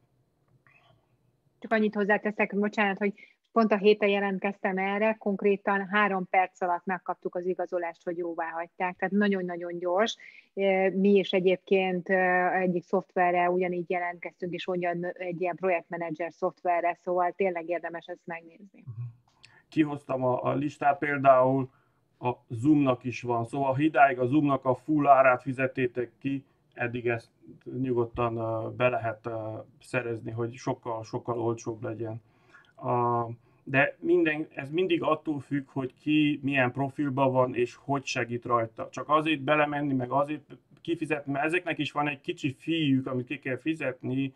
Csak annyit hozzáteszek, bocsánat, hogy pont a héten jelentkeztem erre, konkrétan három perc alatt megkaptuk az igazolást, hogy jóvá hagyták, tehát nagyon-nagyon gyors. Mi is egyébként egyik szoftverre ugyanígy jelentkeztünk, és ugyan egy ilyen projektmenedzser szoftverre, szóval tényleg érdemes ezt megnézni.
Kihoztam a, a listát, például a Zoomnak is van, szóval ha idáig a Zoomnak a full árát fizetétek ki, eddig ezt nyugodtan be lehet szerezni, hogy sokkal-sokkal olcsóbb legyen. De minden, ez mindig attól függ, hogy ki milyen profilban van, és hogy segít rajta. Csak azért belemenni, meg azért kifizetni, mert ezeknek is van egy kicsi fíjük, amit ki kell fizetni,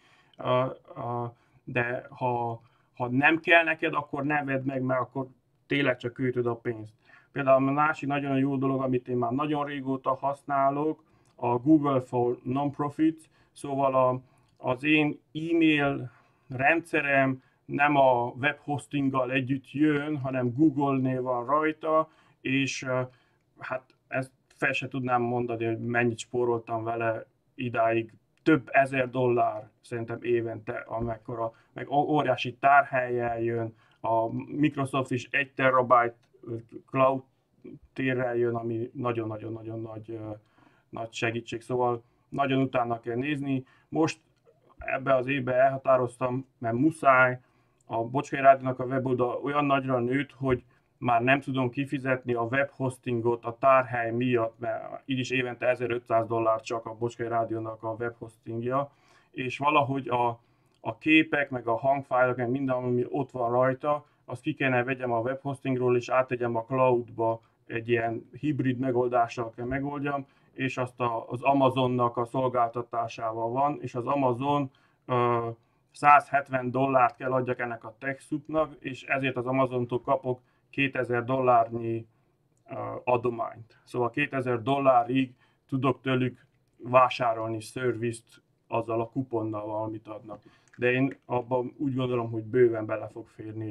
de ha, ha nem kell neked, akkor ne vedd meg, mert akkor tényleg csak költöd a pénzt. Például a másik nagyon jó dolog, amit én már nagyon régóta használok, a Google for Non-Profits, szóval a, az én e-mail rendszerem nem a webhostinggal együtt jön, hanem Google-nél van rajta, és hát ezt fel se tudnám mondani, hogy mennyit spóroltam vele idáig. Több ezer dollár szerintem évente, amekkora, meg óriási tárhellyel jön, a Microsoft is egy terabyte cloud térrel jön, ami nagyon-nagyon-nagyon nagy, nagy segítség, szóval nagyon utána kell nézni. Most ebbe az évben elhatároztam, mert muszáj, a Bocskai Rádiónak a weboldal olyan nagyra nőtt, hogy már nem tudom kifizetni a webhostingot a tárhely miatt, mert így is évente ezerötszáz dollár csak a Bocskai Rádiónak a webhostingja, és valahogy a, a képek, meg a hangfájlok, meg minden, ami ott van rajta, azt ki kellene vegyem a webhostingról, és áttegyem a cloudba, egy ilyen hibrid megoldással kell megoldjam, és azt a, az Amazonnak a szolgáltatásával van, és az Amazon uh, százhetven dollárt kell adjak ennek a TechSoupnak, és ezért az Amazontól kapok kétezer dollárnyi uh, adományt. Szóval kétezer dollárig tudok tőlük vásárolni szervizt azzal a kuponnal, amit adnak. De én abban úgy gondolom, hogy bőven bele fog férni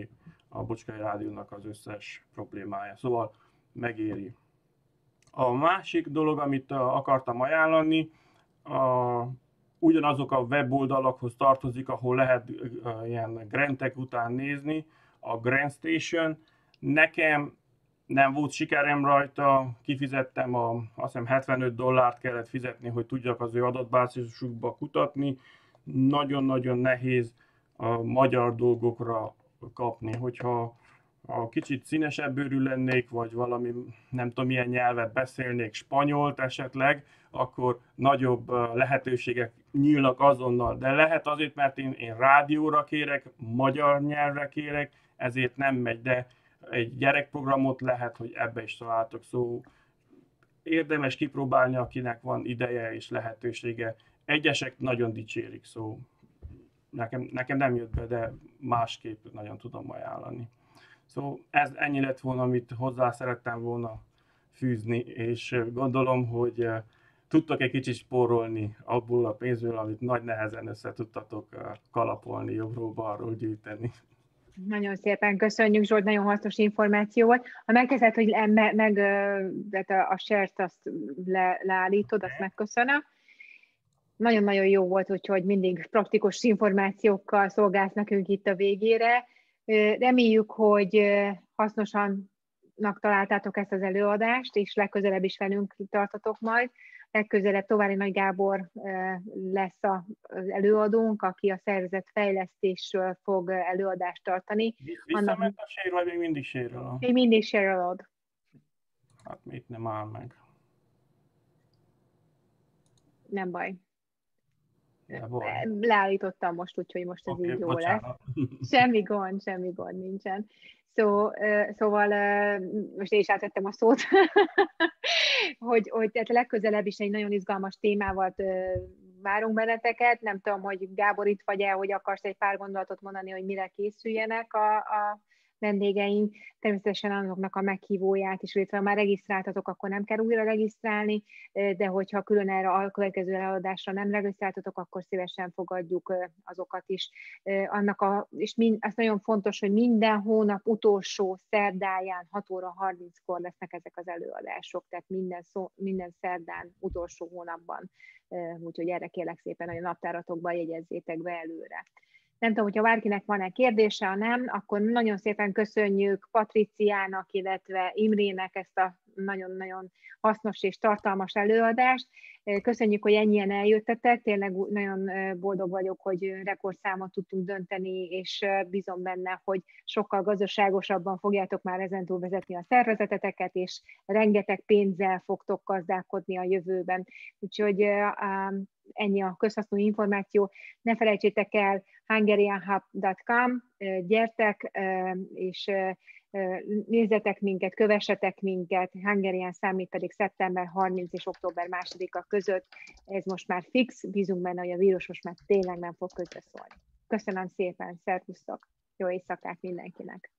a Bocskai Rádiónak az összes problémája. Szóval megéri. A másik dolog, amit akartam ajánlani, a, ugyanazok a weboldalakhoz tartozik, ahol lehet uh, ilyen grantek után nézni, a Grant Station. Nekem nem volt sikerem rajta, kifizettem, a, azt hiszem hetvenöt dollárt kellett fizetni, hogy tudjak az ő adatbázisukba kutatni. Nagyon-nagyon nehéz a magyar dolgokra kapni, hogyha ha kicsit színesebb bőrű lennék, vagy valami nem tudom milyen nyelvet beszélnék, spanyolt esetleg, akkor nagyobb lehetőségek nyílnak azonnal. De lehet azért, mert én, én rádióra kérek, magyar nyelvre kérek, ezért nem megy, de egy gyerekprogramot lehet, hogy ebbe is találtok. Szóval érdemes kipróbálni, akinek van ideje és lehetősége. Egyesek nagyon dicsérik, szóval nekem, nekem nem jött be, de másképp nagyon tudom ajánlani. Szóval ez ennyi lett volna, amit hozzá szerettem volna fűzni, és gondolom, hogy tudtok egy kicsit spórolni abból a pénzből, amit nagy nehezen össze tudtatok kalapolni, jobbról-balról gyűjteni.
Nagyon szépen köszönjük, Zsolt, nagyon hasznos információ volt. Ha megkezdett, hogy meg, meg a share-t azt le, leállítod, azt megköszönöm. Nagyon-nagyon jó volt, úgyhogy mindig praktikus információkkal szolgálsz nekünk itt a végére. Reméljük, hogy hasznosan találtátok ezt az előadást, és legközelebb is velünk tartatok majd. Legközelebb Továri Nagy Gábor lesz az előadónk, aki a szervezetfejlesztésről fog előadást tartani.
Visszament a share, vagy még mindig share-ol?
Még mindig share-olod.
Hát mit nem áll meg.
Nem baj. Leállítottam most, úgyhogy most ez okay, így jó bocsánat. Lesz. Semmi gond, semmi gond nincsen. Szó, szóval most én is átvettem a szót, hogy, hogy tehát legközelebb is egy nagyon izgalmas témával várunk benneteket. Nem tudom, hogy Gábor itt vagy-e, hogy akarsz egy pár gondolatot mondani, hogy mire készüljenek a, a vendégeink. Természetesen azoknak a meghívóját is, illetve ha már regisztráltatok, akkor nem kell újra regisztrálni, de hogyha külön erre a következő előadásra nem regisztráltatok, akkor szívesen fogadjuk azokat is. Annak a, és mind, az nagyon fontos, hogy minden hónap utolsó szerdáján hat óra harminckor lesznek ezek az előadások, tehát minden, szó, minden szerdán utolsó hónapban. Úgyhogy erre kérlek szépen, hogy a naptáratokban jegyezzétek be előre. Nem tudom, hogyha bárkinek van-e kérdése, ha nem, akkor nagyon szépen köszönjük Patriciának, illetve Imrének ezt a nagyon-nagyon hasznos és tartalmas előadást. Köszönjük, hogy ennyien eljöttetek, tényleg nagyon boldog vagyok, hogy rekordszámot tudtunk dönteni, és bízom benne, hogy sokkal gazdaságosabban fogjátok már ezentúl vezetni a szervezeteteket, és rengeteg pénzzel fogtok gazdálkodni a jövőben. Úgyhogy ennyi a közhasznú információ. Ne felejtsétek el hungarian hub dot com, gyertek, és nézzetek minket, kövessetek minket, Hungarian Summit pedig szeptember harmincadika és október másodika között. Ez most már fix, bízunk benne, hogy a vírus most már tényleg nem fog közbeszólni. Köszönöm szépen, szervusztok, jó éjszakát mindenkinek!